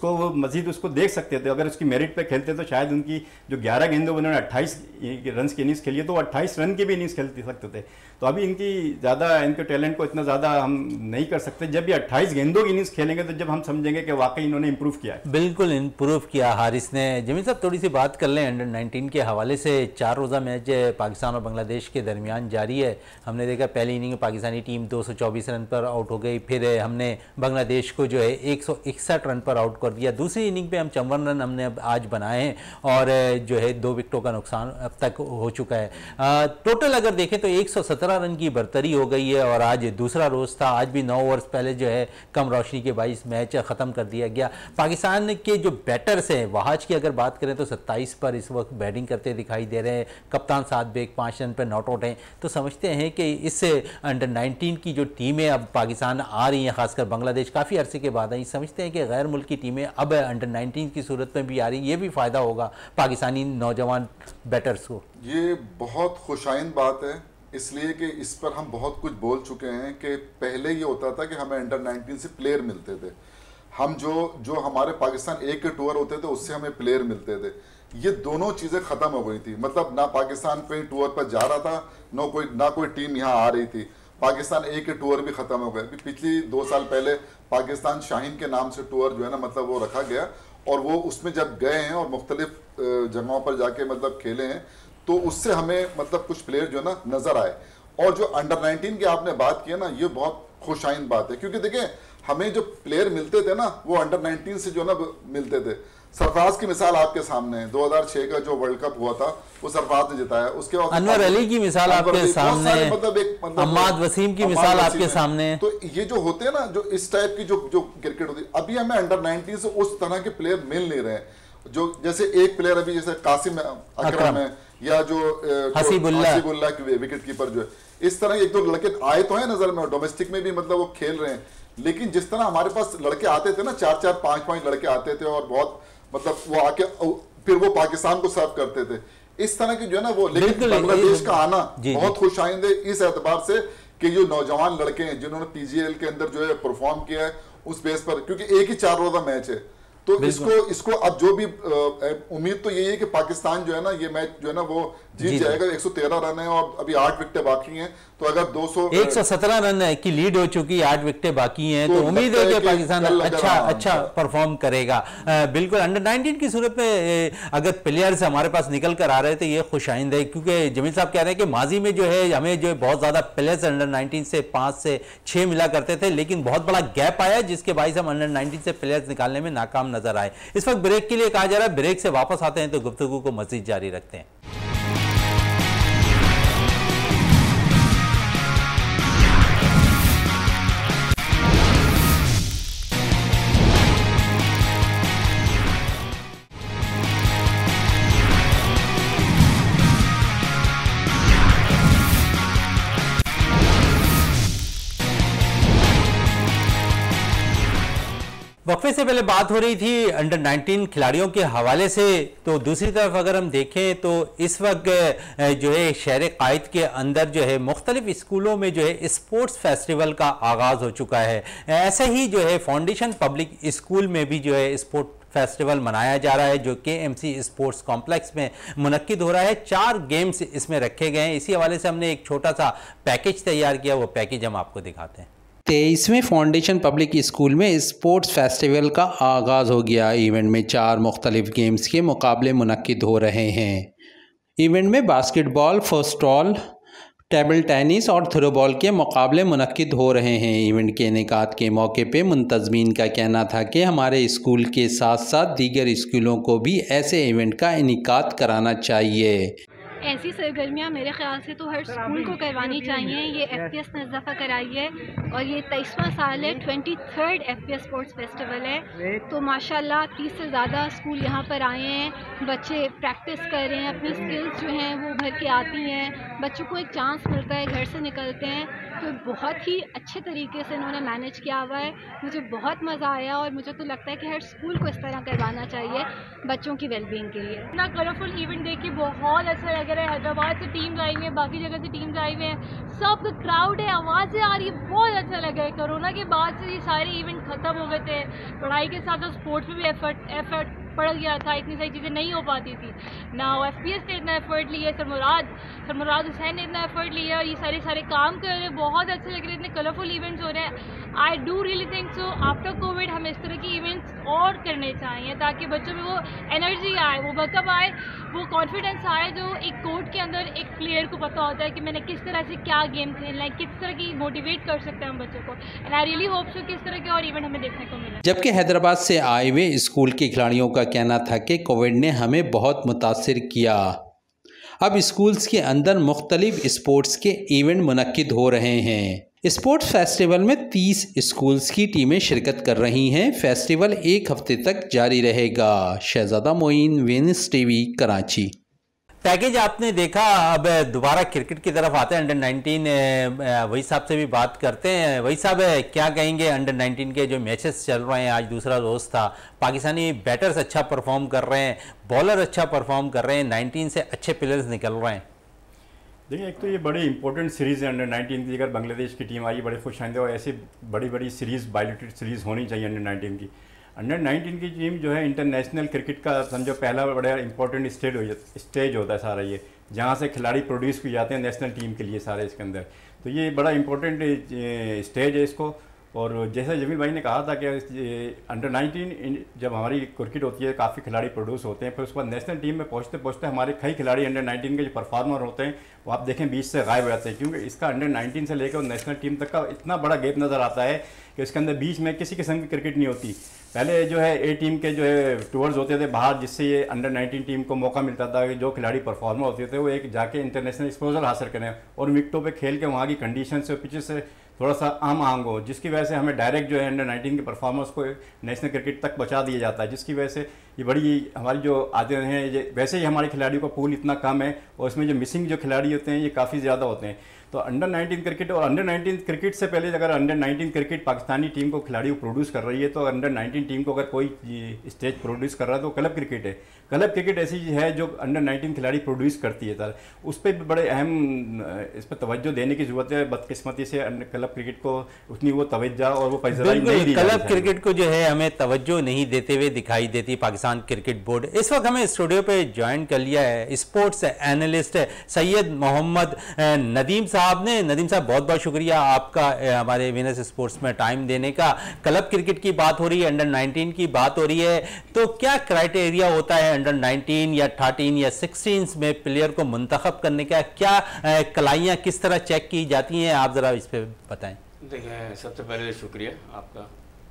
उसको वो मजीद उसको देख सकते थे। अगर उसकी मेरिट पे खेलते तो शायद उनकी जो 11 गेंदों उन्होंने 28 रन की इनिंग्स खेली है तो वो 28 रन की भी इनिंग्स खेल सकते थे। तो अभी इनके टैलेंट को इतना ज़्यादा हम नहीं कर सकते। जब ये 28 गेंदों की इनिंग्स खेलेंगे तो जब हम समझेंगे कि वाकई इन्होंने इंप्रूव किया है। बिल्कुल इंप्रूव किया हारिस ने। जमील साहब थोड़ी सी बात कर लें अंडर 19 के हवाले से। 4 रोज़ा मैच पाकिस्तान और बांग्लादेश के दरमियान जारी है। हमने देखा पहली इनिंग में पाकिस्तानी टीम 224 रन पर आउट हो गई, फिर हमने बांग्लादेश को जो है 161 रन पर आउट कर दिया। दूसरी इनिंग पे हम 54 रन हमने अब आज बनाए हैं और जो है 2 विकेटों का नुकसान अब तक हो चुका है। टोटल अगर देखें तो 117 रन की बढ़तरी हो गई है और आज दूसरा रोज़ था। आज भी 9 ओवर्स पहले जो है कम रोशनी के 22 मैच ख़त्म कर दिया गया। पाकिस्तान के जो बैटर्स हैं वहाज की अगर बात करें तो 27 पर इस वक्त बैटिंग करते दिखाई दे रहे हैं। कप्तान साद बेग 5 रन पर नॉट आउट हैं। तो समझते हैं कि इससे अंडर 19 की जो टीमें अब पाकिस्तान आ रही हैं, खासकर बांग्लादेश काफ़ी अरसे के बाद आई, समझते हैं कि गैर मुल्की टीमें अब अंडर 19 की सूरत में भी आ रही, ये भी फ़ायदा होगा पाकिस्तानी नौजवान बैटर्स को। ये बहुत खुशाइन बात है, इसलिए कि इस पर हम बहुत कुछ बोल चुके हैं कि पहले ये होता था कि हमें अंडर 19 से प्लेयर मिलते थे। हम जो हमारे पाकिस्तान ए के टूर होते थे उससे हमें प्लेयर मिलते थे। ये दोनों चीज़ें ख़त्म हो गई थी। मतलब ना पाकिस्तान कहीं टूर पर जा रहा था, ना कोई टीम यहाँ आ रही थी। पाकिस्तान ए के टूर भी ख़त्म हो गए। पिछली 2 साल पहले पाकिस्तान शाहीन के नाम से टूर जो है ना, मतलब वो रखा गया और वो उसमें जब गए हैं और मुख्तलिफ जगहों पर जाके मतलब खेले हैं तो उससे हमें मतलब कुछ प्लेयर जो है ना नज़र आए। और जो अंडर 19 की आपने बात की है ना, ये बहुत खुशाइन बात है, क्योंकि देखें हमें जो प्लेयर मिलते थे ना वो अंडर 19 से जो ना मिलते थे। सरफराज की मिसाल आपके सामने है, 2006 का जो वर्ल्ड कप हुआ था वो सरफराज ने जिताया। उसके बाद अनवर अली की मिसाल आपके सामने, मतलब अम्माद वसीम की मिसाल आपके सामने। तो ये जो होते हैं ना, जो इस टाइप की जो क्रिकेट होती है, अभी हमें अंडर 19 से उस तरह के प्लेयर मिल नहीं रहे हैं। जो जैसे एक प्लेयर अभी जैसे कासिम अकरम है या जो हसीबुल्लाह की विकेट कीपर जो है, इस तरह एक दो लड़के आए तो हैं नजर में, डोमेस्टिक में भी मतलब वो खेल रहे हैं। लेकिन जिस तरह हमारे पास लड़के आते थे ना, 4-4 5-5 लड़के आते थे और बहुत मतलब वो आके फिर वो पाकिस्तान को सर्व करते थे, इस तरह की जो है ना वो। लेकिन बांग्लादेश का आना बहुत खुशाइंद है इस एतबार से कि जो नौजवान लड़के हैं जिन्होंने पीजीएल के अंदर जो है परफॉर्म किया है उस बेस पर, क्योंकि एक ही 4 रोजा मैच है तो इसको अब जो भी उम्मीद तो यही है कि पाकिस्तान जो है ना ये मैच जो है ना वो जीत जाएगा। 113 रन है और अभी 8 विकेटें बाकी हैं, तो अगर 117 रन की लीड हो चुकी है, 8 विकेटें बाकी हैं, तो उम्मीद है कि पाकिस्तान अच्छा परफॉर्म करेगा। बिल्कुल अंडर 19 की सूरत में अगर प्लेयर्स हमारे पास निकल कर आ रहे थे ये खुशाइंद है, क्योंकि जमील साहब कह रहे हैं कि माजी में जो है हमें जो है बहुत ज्यादा प्लेयर्स अंडर 19 से 5 से 6 मिला करते थे, लेकिन बहुत बड़ा गैप आया जिसके बाइस हम अंडर 19 से प्लेयर्स निकालने में नाकाम नजर आए। इस वक्त ब्रेक के लिए कहा जा रहा है, ब्रेक से वापस आते हैं तो गुफ्तगू को मजीद जारी रखते हैं। वक्फे से पहले बात हो रही थी अंडर 19 खिलाड़ियों के हवाले से, तो दूसरी तरफ अगर हम देखें तो इस वक्त जो है शहर कायद के अंदर जो है मुख्तलिफ स्कूलों में जो है स्पोर्ट्स फेस्टिवल का आगाज़ हो चुका है। ऐसे ही जो है फाउंडेशन पब्लिक स्कूल में भी जो है स्पोर्ट फेस्टिवल मनाया जा रहा है जो KMC स्पोर्ट्स कॉम्प्लेक्स में मुनक्किद हो रहा है। 4 गेम्स इसमें रखे गए हैं। इसी हवाले से हमने एक छोटा सा पैकेज तैयार किया, वो पैकेज हम आपको दिखाते हैं। 23वें फाउंडेशन पब्लिक स्कूल में स्पोर्ट्स फेस्टिवल का आगाज़ हो गया। इवेंट में 4 मुख्तलिफ गेम्स के मुकाबले मुनक्किद हो रहे हैं। इवेंट में बास्केटबॉल, फुटबॉल, टेबल टेनिस और थ्रोबॉल के मुकाबले मुनक्किद हो रहे हैं। इवेंट के इनेकाद के मौके पे मुंतज़मीन का कहना था कि हमारे स्कूल के साथ साथ दीगर स्कूलों को भी ऐसे इवेंट का इनेकाद कराना चाहिए। ऐसी सरगर्मियाँ मेरे ख्याल से तो हर स्कूल को करवानी चाहिए। ये FPS ने इजाफा कराई है और ये 23वां साल है, 23rd FPS स्पोर्ट्स फेस्टिवल है। तो माशाल्लाह 30 से ज़्यादा स्कूल यहाँ पर आए हैं, बच्चे प्रैक्टिस कर रहे हैं, अपनी स्किल्स जो हैं वो भर के आती हैं, बच्चों को एक चांस मिलता है, घर से निकलते हैं, तो बहुत ही अच्छे तरीके से इन्होंने मैनेज किया हुआ है। मुझे बहुत मज़ा आया और मुझे तो लगता है कि हर स्कूल को इस तरह करवाना चाहिए बच्चों की वेलबींग के लिए। इतना कलरफुल इवेंट देख के बहुत अच्छा लगा लेकर आए, हैदराबाद से टीम्स आई हुई हैं, बाकी जगह से टीम्स आई हुई हैं, सब क्राउड है, आवाज़ें आ रही है, बहुत अच्छा लगा है। कोरोना के बाद से ये सारे इवेंट ख़त्म हो गए थे, पढ़ाई के साथ साथ स्पोर्ट्स में भी एफर्ट पड़ गया था, इतनी सारी चीज़ें नहीं हो पाती थी ना। FPS ने इतना एफर्ट लिया, सरमुराद हुसैन ने इतना एफर्ट लिया, ये सारे काम कर रहे हैं, बहुत अच्छे लग रहे हैं, इतने कलरफुल इवेंट्स हो रहे हैं। I do really think so after covid हमें इस तरह की इवेंट्स और करने चाहिए ताकि बच्चों में वो एनर्जी आए, वो बकअप आए, वो कॉन्फिडेंस आए जो एक कोर्ट के अंदर एक प्लेयर को पता होता है कि मैंने किस तरह से क्या गेम खेलना है, किस तरह की मोटिवेट कर सकते हैं हम बच्चों को। And I really hope so कि इस तरह के और इवेंट हमें देखने को मिले। जबकि हैदराबाद से आए हुए स्कूल के खिलाड़ियों का कहना था कि कोविड ने हमें बहुत मुतासिर किया। अब स्कूल्स के अंदर मुख्तलिफ स्पोर्ट्स के इवेंट मुनक्किद हो रहे हैं। स्पोर्ट्स फेस्टिवल में 30 स्कूल्स की टीमें शिरकत कर रही हैं। फेस्टिवल एक हफ्ते तक जारी रहेगा। Shahzada Moin, Venice TV, Karachi. Package आपने देखा। अब दोबारा क्रिकेट की तरफ आते हैं। अंडर-19 वही साहब से भी बात करते हैं। वही साहब क्या कहेंगे, अंडर-19 के जो मैचेस चल रहे हैं, आज दूसरा रोज़ था, पाकिस्तानी बैटर्स अच्छा परफॉर्म कर रहे हैं, बॉलर अच्छा परफॉर्म कर रहे हैं, 19 से अच्छे प्लेयर्स निकल रहे हैं। देखिए, एक तो ये बड़ी इंपॉर्टेंट सीरीज़ है अंडर-19 की। अगर बांग्लादेश की टीम आई बड़े खुश आएंगे और ऐसी बड़ी बड़ी सीरीज़, बायोलिटेड सीरीज़ होनी चाहिए अंडर-19 की। अंडर-19 की टीम जो है इंटरनेशनल क्रिकेट का समझो पहला बड़ा इंपॉर्टेंट स्टेज होता है सारा ये, जहाँ से खिलाड़ी प्रोड्यूस किए जाते हैं नेशनल टीम के लिए सारे इसके अंदर। तो ये बड़ा इंपॉर्टेंट स्टेज है इसको। और जैसा जमील भाई ने कहा था कि अंडर-19 जब हमारी क्रिकेट होती है काफ़ी खिलाड़ी प्रोड्यूस होते हैं, फिर उसके बाद नेशनल टीम में पहुँचते पहुँचते हमारे कई खिलाड़ी अंडर-19 के जो परफॉर्मर होते हैं वो आप देखें बीच से गायब हो जाते हैं, क्योंकि इसका अंडर-19 से लेकर नेशनल टीम तक का इतना बड़ा गैप नज़र आता है कि इसके अंदर बीच में किसी किस्म की क्रिकेट नहीं होती। पहले जो है ए टीम के जो है टूर्स होते थे बाहर, जिससे ये अंडर-19 टीम को मौका मिलता था कि जो खिलाड़ी परफॉर्मर होते थे वो एक जाके इंटरनेशनल एक्सपोजर हासिल करें और विकेटों पे खेल के वहाँ की कंडीशन से पिचेस से थोड़ा सा आम आंग हो, जिसकी वजह से हमें डायरेक्ट जो है अंडर-19 के परफॉर्मर्स को नेशनल क्रिकेट तक पहुँचा दिया जाता है, जिसकी वजह से ये बड़ी हमारी जो आते हैं वैसे ही हमारे खिलाड़ियों का पूल इतना कम है और इसमें जो मिसिंग जो खिलाड़ी होते हैं ये काफ़ी ज़्यादा होते हैं। तो अंडर-19 क्रिकेट और अंडर-19 क्रिकेट से पहले अगर अंडर-19 क्रिकेट पाकिस्तानी टीम को खिलाड़ी को प्रोड्यूस कर रही है, तो अंडर-19 टीम को अगर कोई स्टेज प्रोड्यूस कर रहा है तो क्लब क्रिकेट है। क्लब क्रिकेट ऐसी है जो अंडर-19 खिलाड़ी प्रोड्यूस करती है सर, उस पर भी बड़े अहम इस पर तवज्जो देने की ज़रूरत है। बदकिस्मती से क्लब क्रिकेट को उतनी वो तवज्जो और वो पैसा नहीं दी। क्लब क्रिकेट को जो है हमें तवज्जो नहीं देते हुए दिखाई देती पाकिस्तान क्रिकेट बोर्ड। इस वक्त हमें स्टूडियो पे ज्वाइन कर लिया है स्पोर्ट्स एनालिस्ट सैयद मोहम्मद नदीम साहब ने। नदीम साहब, बहुत बहुत शुक्रिया आपका हमारे वीनस स्पोर्ट्स में टाइम देने का। क्लब क्रिकेट की बात हो रही है, अंडर-19 की बात हो रही है, तो क्या क्राइटेरिया होता है अंडर-19 या 13 या 16 में प्लेयर को मुंतखब करने का? क्या कलाइयाँ किस तरह चेक की जाती हैं, आप ज़रा इस पर बताएं। देखिए, सबसे पहले शुक्रिया आपका।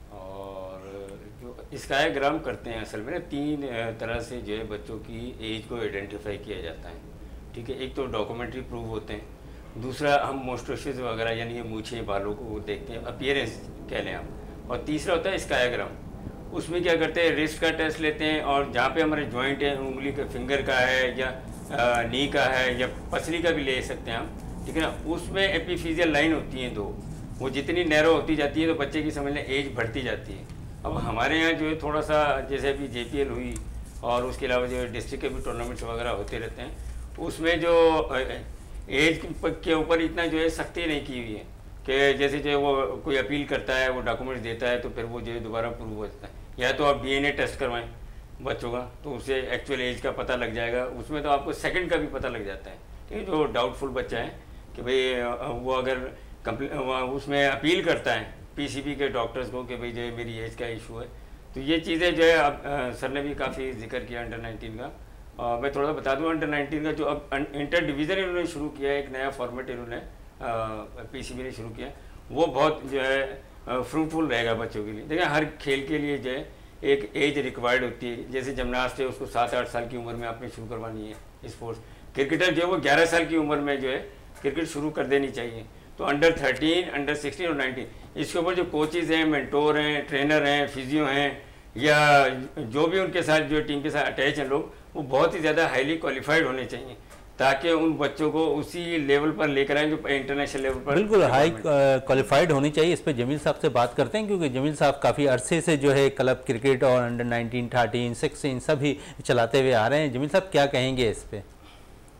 और जो स्काईग्राम करते हैं असल में 3 तरह से जो है बच्चों की एज को आइडेंटिफाई किया जाता है। ठीक है, एक तो डॉक्यूमेंट्री प्रूफ होते हैं, दूसरा हम मोस्टोसिस वगैरह यानी ये मूछें बालों को देखते हैं, अपीयरेंस कह लें हम, और तीसरा होता है स्काईग्राम। उसमें क्या करते हैं, रिस्ट का टेस्ट लेते हैं और जहाँ पे हमारे जॉइंट है, उंगली के फिंगर का है या नी का है या पसली का भी ले सकते हैं हम, ठीक है ना। उसमें एपिफिजियल लाइन होती हैं 2, वो जितनी नैरो होती जाती है तो बच्चे की समझ लें एज बढ़ती जाती है। अब हमारे यहाँ जो है थोड़ा सा जैसे अभी JPL हुई और उसके अलावा जो डिस्ट्रिक्ट के भी टूर्नामेंट्स वगैरह होते रहते हैं, उसमें जो एज के ऊपर इतना जो है सख्ती नहीं की हुई है कि जैसे जो वो कोई अपील करता है, वो डॉक्यूमेंट्स देता है तो फिर वो जो है दोबारा प्रूव हो जाता है। या तो आप DNA टेस्ट करवाएं बच्चों का, तो उससे एक्चुअल एज का पता लग जाएगा। उसमें तो आपको सेकंड का भी पता लग जाता है कि जो डाउटफुल बच्चा है कि भाई वो अगर उसमें अपील करता है PCB के डॉक्टर्स को कि भाई जो है मेरी एज का इशू है, तो ये चीज़ें जो है अब सर ने भी काफ़ी जिक्र किया अंडर-19 का। मैं थोड़ा सा बता दूं, अंडर-19 का जो अब इंटर डिवीज़न इन्होंने शुरू किया है, एक नया फॉर्मेट इन्होंने PCB ने शुरू किया, वो बहुत जो है फ्रूटफुल रहेगा बच्चों के लिए। देखिए, हर खेल के लिए जो है एक एज रिक्वायर्ड होती है। जैसे जिमनास्ट है, उसको 7-8 साल की उम्र में आपने शुरू करवानी है स्पोर्ट्स। क्रिकेटर जो है वो 11 साल की उम्र में जो है क्रिकेट शुरू कर देनी चाहिए। तो अंडर-13, अंडर-16 और 19 इसके ऊपर जो कोचेज़ हैं, मेंटोर हैं, ट्रेनर हैं, फिजियो हैं या जो भी उनके साथ जो टीम के साथ अटैच हैं लोग, वो बहुत ही ज़्यादा हाईली क्वालिफाइड होने चाहिए ताकि उन बच्चों को उसी लेवल पर लेकर आए जो इंटरनेशनल लेवल पर। बिल्कुल हाई क्वालिफाइड होनी चाहिए। इस पे जमील साहब से बात करते हैं, क्योंकि जमील साहब काफ़ी अरसे से जो है क्लब क्रिकेट और अंडर-19, 13, 16 सभी चलाते हुए आ रहे हैं। जमील साहब, क्या कहेंगे इस पे?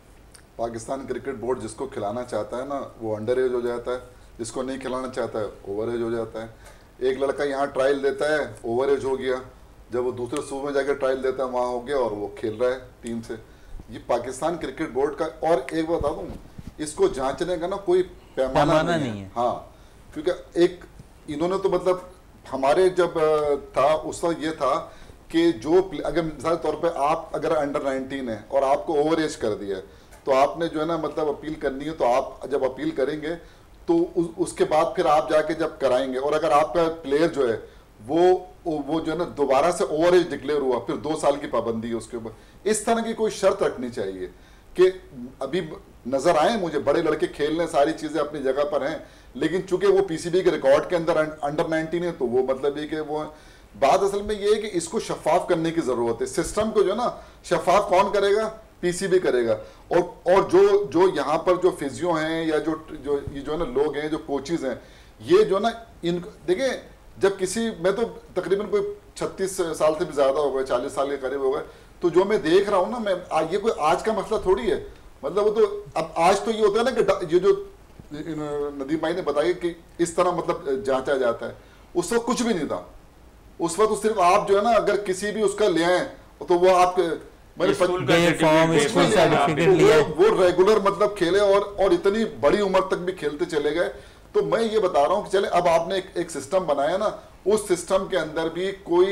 पाकिस्तान क्रिकेट बोर्ड जिसको खिलाना चाहता है ना वो अंडर एज हो जाता है, जिसको नहीं खिलाना चाहता है ओवर एज हो जाता है। एक लड़का यहाँ ट्रायल देता है, ओवर एज हो गया, जब वो दूसरे सूबे में जाकर ट्रायल देता है वहाँ हो गया और वो खेल रहा है टीम से। ये पाकिस्तान क्रिकेट बोर्ड का, और एक बता दूँ, इसको जांचने का ना कोई पैमाना नहीं है। हाँ, क्योंकि एक इन्होंने तो मतलब हमारे जब था उस वक्त ये था कि जो अगर मिसाल तौर पे आप अगर अंडर 19 है और आपको ओवर एज कर दिया है तो आपने जो है ना मतलब अपील करनी है, तो आप जब अपील करेंगे तो उसके बाद फिर आप जाके जब कराएंगे, और अगर आपका प्लेयर जो है वो जो है ना दोबारा से ओवर एज डिक्लेयर हुआ, फिर 2 साल की पाबंदी है उसके ऊपर। इस तरह की कोई शर्त रखनी चाहिए कि अभी नजर आए मुझे बड़े लड़के खेल रहे, सारी चीजें अपनी जगह पर हैं, लेकिन चूंकि वो पीसीबी के रिकॉर्ड के अंदर अंडर 19 है तो वो मतलब ये कि वो बात असल में ये है कि इसको शफाफ करने की जरूरत है। सिस्टम को जो ना शफाफ कौन करेगा? पीसीबी करेगा। और जो यहाँ पर जो फिजियो हैं या ये जो है ना लोग हैं, जो कोचेज हैं, ये जो ना इन देखिए जब किसी, मैं तो तकरीबन कोई 36 साल से भी ज्यादा हो गए, 40 साल के करीब हो गए, तो जो मैं देख रहा हूँ ना, मैं ये कोई आज का मसला थोड़ी है, मतलब वो तो अब आज तो ये होता है ना कि ये जो नदीम भाई ने बताया कि इस तरह मतलब जांचा जाता है, उस वक्त कुछ भी नहीं था। उस वक्त तो सिर्फ आप जो है ना अगर किसी भी उसका ले आए तो वो आपके वो रेगुलर मतलब खेले और इतनी बड़ी उम्र तक भी खेलते चले गए। तो मैं ये बता रहा हूँ कि चले अब आपने एक सिस्टम बनाया ना, उस सिस्टम के अंदर भी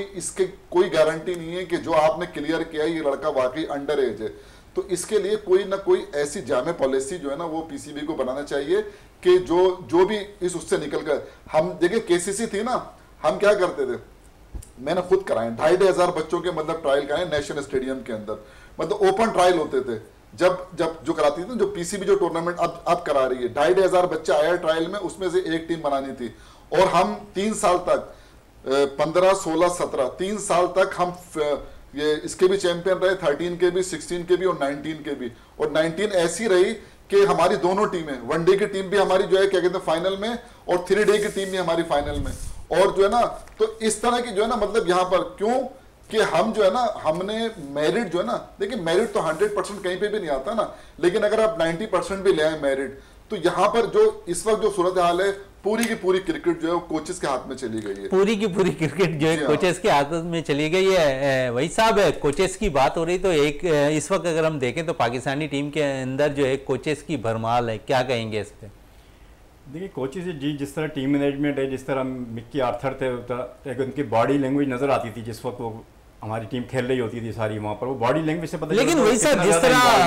कोई गारंटी नहीं है कि जो आपने क्लियर किया ये लड़का वाकई अंडर एज है। तो इसके लिए कोई ना कोई ऐसी जामे पॉलिसी जो है ना वो पीसीबी को बनाना चाहिए कि जो भी इस उससे निकल कर, हम देखिए केसीसी थी ना, हम क्या करते थे, मैंने खुद कराए 2,500 बच्चों के मतलब ट्रायल कराए नेशनल स्टेडियम के अंदर, मतलब ओपन ट्रायल होते थे जब जो कराती थी, जो पीसीबी जो टूर्नामेंट अब करा रही है, 2,500 बच्चे आया ट्रायल में, उसमें से एक टीम बनानी थी। और हम 3 साल तक 15, 16, 17 3 साल तक हम ये इसके भी चैंपियन रहे, 13 के भी, 16 के भी और 19 के भी। और 19 ऐसी रही कि हमारी दोनों टीमें, 1 डे की टीम भी हमारी जो है क्या कहते हैं फाइनल में, और 3 डे की टीम भी हमारी फाइनल में। और जो है ना तो इस तरह की जो है ना मतलब यहाँ पर क्यों कि हम जो है ना हमने मेरिट जो है ना, देखिए मेरिट तो 100% कहीं पे भी नहीं आता ना, लेकिन अगर आप 90% भी ले आए मेरिट, तो यहाँ पर जो इस वक्त जो सूरत हाल है, पूरी की पूरी क्रिकेट जो है वो कोचेस के हाथ में चली गई है। पूरी की पूरी क्रिकेट जो है कोचेस के हाथ में चली गई है। वही साहब है, कोचेस की बात हो रही, तो एक इस वक्त अगर हम देखें तो पाकिस्तानी टीम के अंदर जो है कोचेस की भरमाल है, क्या कहेंगे इस पे? देखिए कोचेस जी, जिस तरह टीम मैनेजमेंट है, जिस तरह मिक्की आर्थर थे, एक उनकी बॉडी लैंग्वेज नज़र आती थी जिस वक्त वो हमारी टीम खेल रही होती थी सारी, वहाँ पर वो बॉडी लैंग्वेज से पता। लेकिन वही सर जिस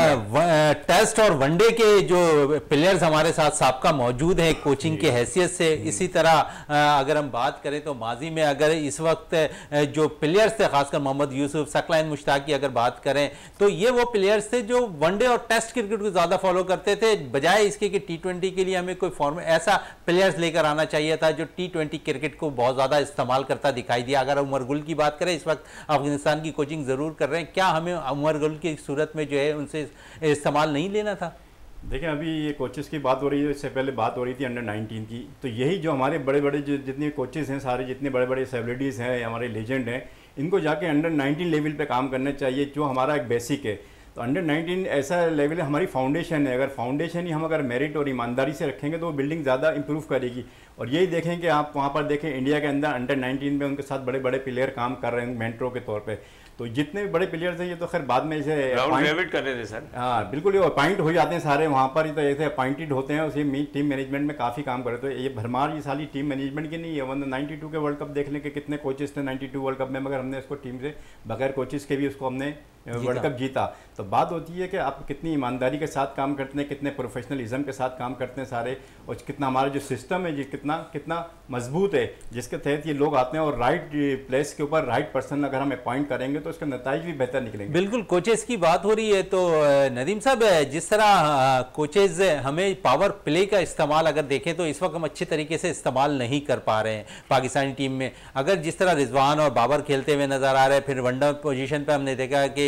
तरह टेस्ट और वनडे के जो प्लेयर्स हमारे साथ साबका मौजूद हैं कोचिंग की हैसियत से, इसी तरह अगर हम बात करें तो माजी में अगर इस वक्त जो प्लेयर्स थे, खासकर मोहम्मद यूसुफ, सकलाइन मुश्ताक की अगर बात करें तो ये वो प्लेयर्स थे जो वनडे और टेस्ट क्रिकेट को ज़्यादा फॉलो करते थे, बजाय इसके कि T20 के लिए हमें कोई फॉर्म ऐसा प्लेयर्स लेकर आना चाहिए था जो T20 क्रिकेट को बहुत ज़्यादा इस्तेमाल करता दिखाई दिया। अगर उमर गुल की बात करें, इस वक्त अफगानिस्तान की कोचिंग जरूर कर रहे हैं, क्या हमें उमर गुल की सूरत में जो है उनसे इस्तेमाल नहीं लेना था? देखिए अभी ये कोचेस की बात हो रही है, इससे पहले बात हो रही थी अंडर 19 की, तो यही जो हमारे बड़े बड़े जितने कोचेस हैं, सारे जितने बड़े बड़े सेलिब्रिटीज़ हैं, हमारे लेजेंड हैं, इनको जाके अंडर 19 लेवल पे काम करना चाहिए, जो हमारा एक बेसिक है। तो अंडर 19 ऐसा लेवल है, हमारी फाउंडेशन है, अगर फाउंडेशन ही हम अगर मेरिट और ईमानदारी से रखेंगे तो वो बिल्डिंग ज़्यादा इंप्रूव करेगी। और यही देखें कि आप वहाँ पर देखें इंडिया के अंदर अंडर 19 में उनके साथ बड़े बड़े प्लेयर काम कर रहे हैं मेंटरों के तौर पे। तो जितने भी बड़े प्लेयर्स हैं ये तो खैर बाद में इसे अपॉइंट कर रहे थे सर। हाँ बिल्कुल, ये अपॉइंट हो जाते हैं सारे वहाँ पर, तो ऐसे अपॉइंटेड होते हैं, उसी टीम मैनेजमेंट में काफ़ी काम कर रहे थे। ये भरमार ये साली टीम मैनेजमेंट की नहीं है। 92 के वर्ल्ड कप देख लें कि कितने कोचेस थे 92 वर्ल्ड कप में, मगर हमने उसको टीम से बगैर कोचेस के भी उसको हमने वर्ल्ड कप जीता। तो बात होती है कि आप कितनी ईमानदारी के साथ काम करते हैं, कितने प्रोफेशनलिज्म के साथ काम करते हैं सारे, और कितना हमारा जो सिस्टम है जी कितना मजबूत है, जिसके तहत ये लोग आते हैं और राइट प्लेस के ऊपर राइट पर्सन अगर हम अपॉइंट करेंगे तो उसके नतीजे भी बेहतर निकलेंगे। बिल्कुल, कोचेस की बात हो रही है तो नदीम साहब जिस तरह कोचेस हमें पावर प्ले का इस्तेमाल अगर देखें तो इस वक्त हम अच्छे तरीके से इस्तेमाल नहीं कर पा रहे हैं पाकिस्तानी टीम में। अगर जिस तरह रिजवान और बाबर खेलते हुए नजर आ रहे हैं, फिर वनडे पोजीशन पे हमने देखा कि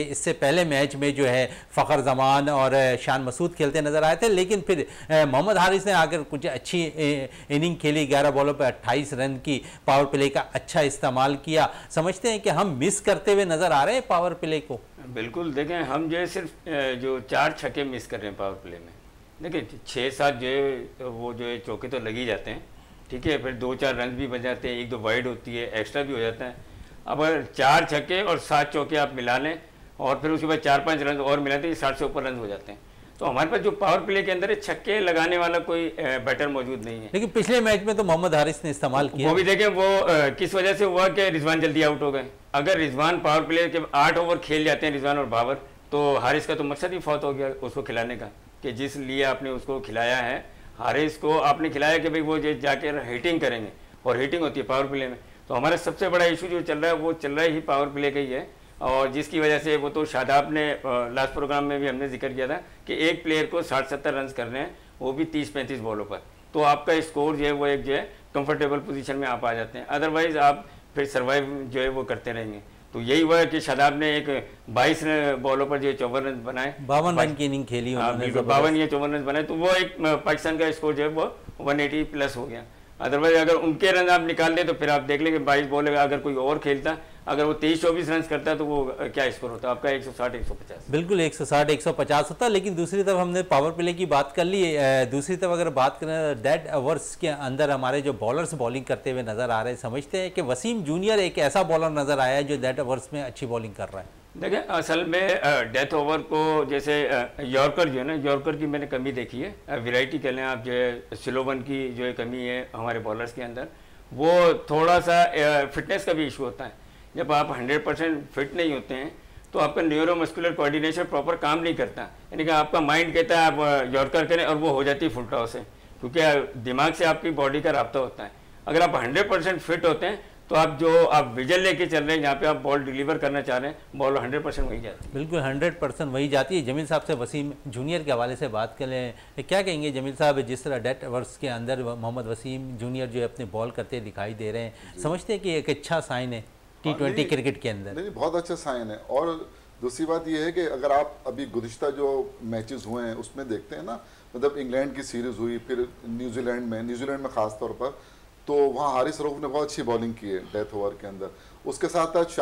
इससे पहले मैच में जो है फ़खर जमान और शान मसूद खेलते नज़र आए थे, लेकिन फिर मोहम्मद हारिस ने आकर कुछ अच्छी इनिंग खेली, 11 बॉलों पर 28 रन की पावर प्ले का अच्छा इस्तेमाल किया। समझते हैं कि हम मिस करते हुए नज़र आ रहे हैं पावर प्ले को? बिल्कुल, देखें हम जो है सिर्फ जो 4 छक्के मिस कर रहे हैं पावर प्ले में। देखिए 6-7 जो है वो जो है चौके तो लग ही जाते हैं, ठीक है, फिर 2-4 रन भी बन जाते हैं, 1-2 वाइड होती है, एक्स्ट्रा भी हो जाता है। अब अगर 4 छक्के और 7 चौके आप मिला लें और फिर उसके बाद 4-5 रन और मिलाते हैं, 60 से ऊपर रन हो जाते हैं। तो हमारे पास जो पावर प्ले के अंदर है छक्के लगाने वाला कोई बैटर मौजूद नहीं है। लेकिन पिछले मैच में तो मोहम्मद हारिस ने इस्तेमाल किया। वो भी देखें वो किस वजह से हुआ कि रिजवान जल्दी आउट हो गए। अगर रिजवान पावर प्ले के 8 ओवर खेल जाते हैं रिजवान और बाबर, तो हारिस का तो मकसद ही फौत हो गया उसको खिलाने का, कि जिस लिए आपने उसको खिलाया है, हारिस को आपने खिलाया कि भाई वो जाके हिटिंग करेंगे, और हिटिंग होती है पावर प्ले में। तो हमारा सबसे बड़ा इशू जो चल रहा है वो चल रहा ही पावर प्ले का ही है, और जिसकी वजह से वो तो शादाब ने लास्ट प्रोग्राम में भी हमने जिक्र किया था कि एक प्लेयर को 60-70 रन करने हैं, वो भी 30-35 बॉलों पर, तो आपका स्कोर जो है वो एक जो है कंफर्टेबल पोजीशन में आप आ जाते हैं। अदरवाइज आप फिर सर्वाइव जो है वो करते रहेंगे। तो यही हुआ कि शादाब ने एक 22 बॉलों पर जो 54 रन बनाए, 52 रन की इनिंग खेली उन्होंने, 52 या 54 रन बनाए, तो वो एक पाकिस्तान का स्कोर जो है वो 180 प्लस हो गया। अदरवाइज अगर उनके रन आप निकाल दें तो फिर आप देख लें कि 22 बॉल अगर कोई और खेलता, अगर वो 23-24 रन करता है तो वो क्या स्कोर होता है आपका? 160-150। बिल्कुल 160-150 होता। लेकिन दूसरी तरफ हमने पावर प्ले की बात कर ली, दूसरी तरफ अगर बात करें डेड ओवर्स के अंदर हमारे जो बॉलर्स बॉलिंग करते हुए नजर आ रहे हैं, समझते हैं कि वसीम जूनियर एक ऐसा बॉलर नजर आया है जो डेड ओवर्स में अच्छी बॉलिंग कर रहा है? देखें असल में डेथ ओवर को जैसे यॉर्कर जो है ना, यॉर्कर की मैंने कमी देखी है, वैरायटी कह लें आप, जो है स्लोवन की जो है कमी है हमारे बॉलर्स के अंदर, वो थोड़ा सा फिटनेस का भी इशू होता है। जब आप 100% फिट नहीं होते हैं तो आपका न्यूरोमस्कुलर कोऑर्डिनेशन प्रॉपर काम नहीं करता, यानी कि आपका माइंड कहता है आप यॉर्कर करें और वो हो जाती है फुल टॉस से, क्योंकि दिमाग से आपकी बॉडी का रब्ता होता है। अगर आप 100% फिट होते हैं तो आप विजन लेके चल रहे हैं, जहाँ पे आप बॉल डिलीवर करना चाह रहे हैं, बॉल 100% वही जाती है। बिल्कुल 100% वही जाती है। जमील साहब से वसीम जूनियर के हवाले से बात करें, क्या कहेंगे जमील साहब, जिस तरह डेथ ओवर्स के अंदर मोहम्मद वसीम जूनियर जो है अपने बॉल करते दिखाई दे रहे हैं, समझते हैं कि एक अच्छा साइन है T20 क्रिकेट के अंदर? नहीं, बहुत अच्छा साइन है। और दूसरी बात यह है कि अगर आप अभी गुज़िश्ता जो मैचेस हुए हैं उसमें देखते हैं ना, मतलब इंग्लैंड की सीरीज़ हुई, फिर न्यूजीलैंड में ख़ास तौर पर, तो वहाँ हारिस रऊफ ने बहुत अच्छी बॉलिंग की है डेथ ओवर के अंदर। उसके साथ साथ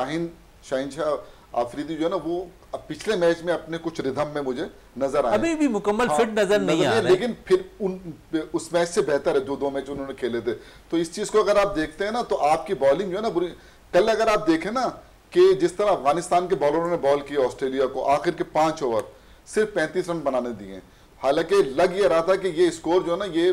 शाहिनशाह आफरीदी जो है ना, वो पिछले मैच में अपने कुछ रिदम में मुझे नजर आए, अभी भी मुकम्मल फिट नजर नहीं आ रहे, लेकिन फिर उस मैच से बेहतर है जो 2 मैच उन्होंने खेले थे। तो इस चीज़ को अगर आप देखते हैं ना, तो आपकी बॉलिंग जो है ना बुरी। कल अगर आप देखें ना कि जिस तरह अफगानिस्तान के बॉलरों ने बॉल किया ऑस्ट्रेलिया को, आखिर के 5 ओवर सिर्फ 35 रन बनाने दिए, हालांकि लग ये रहा था कि ये स्कोर जो है ना ये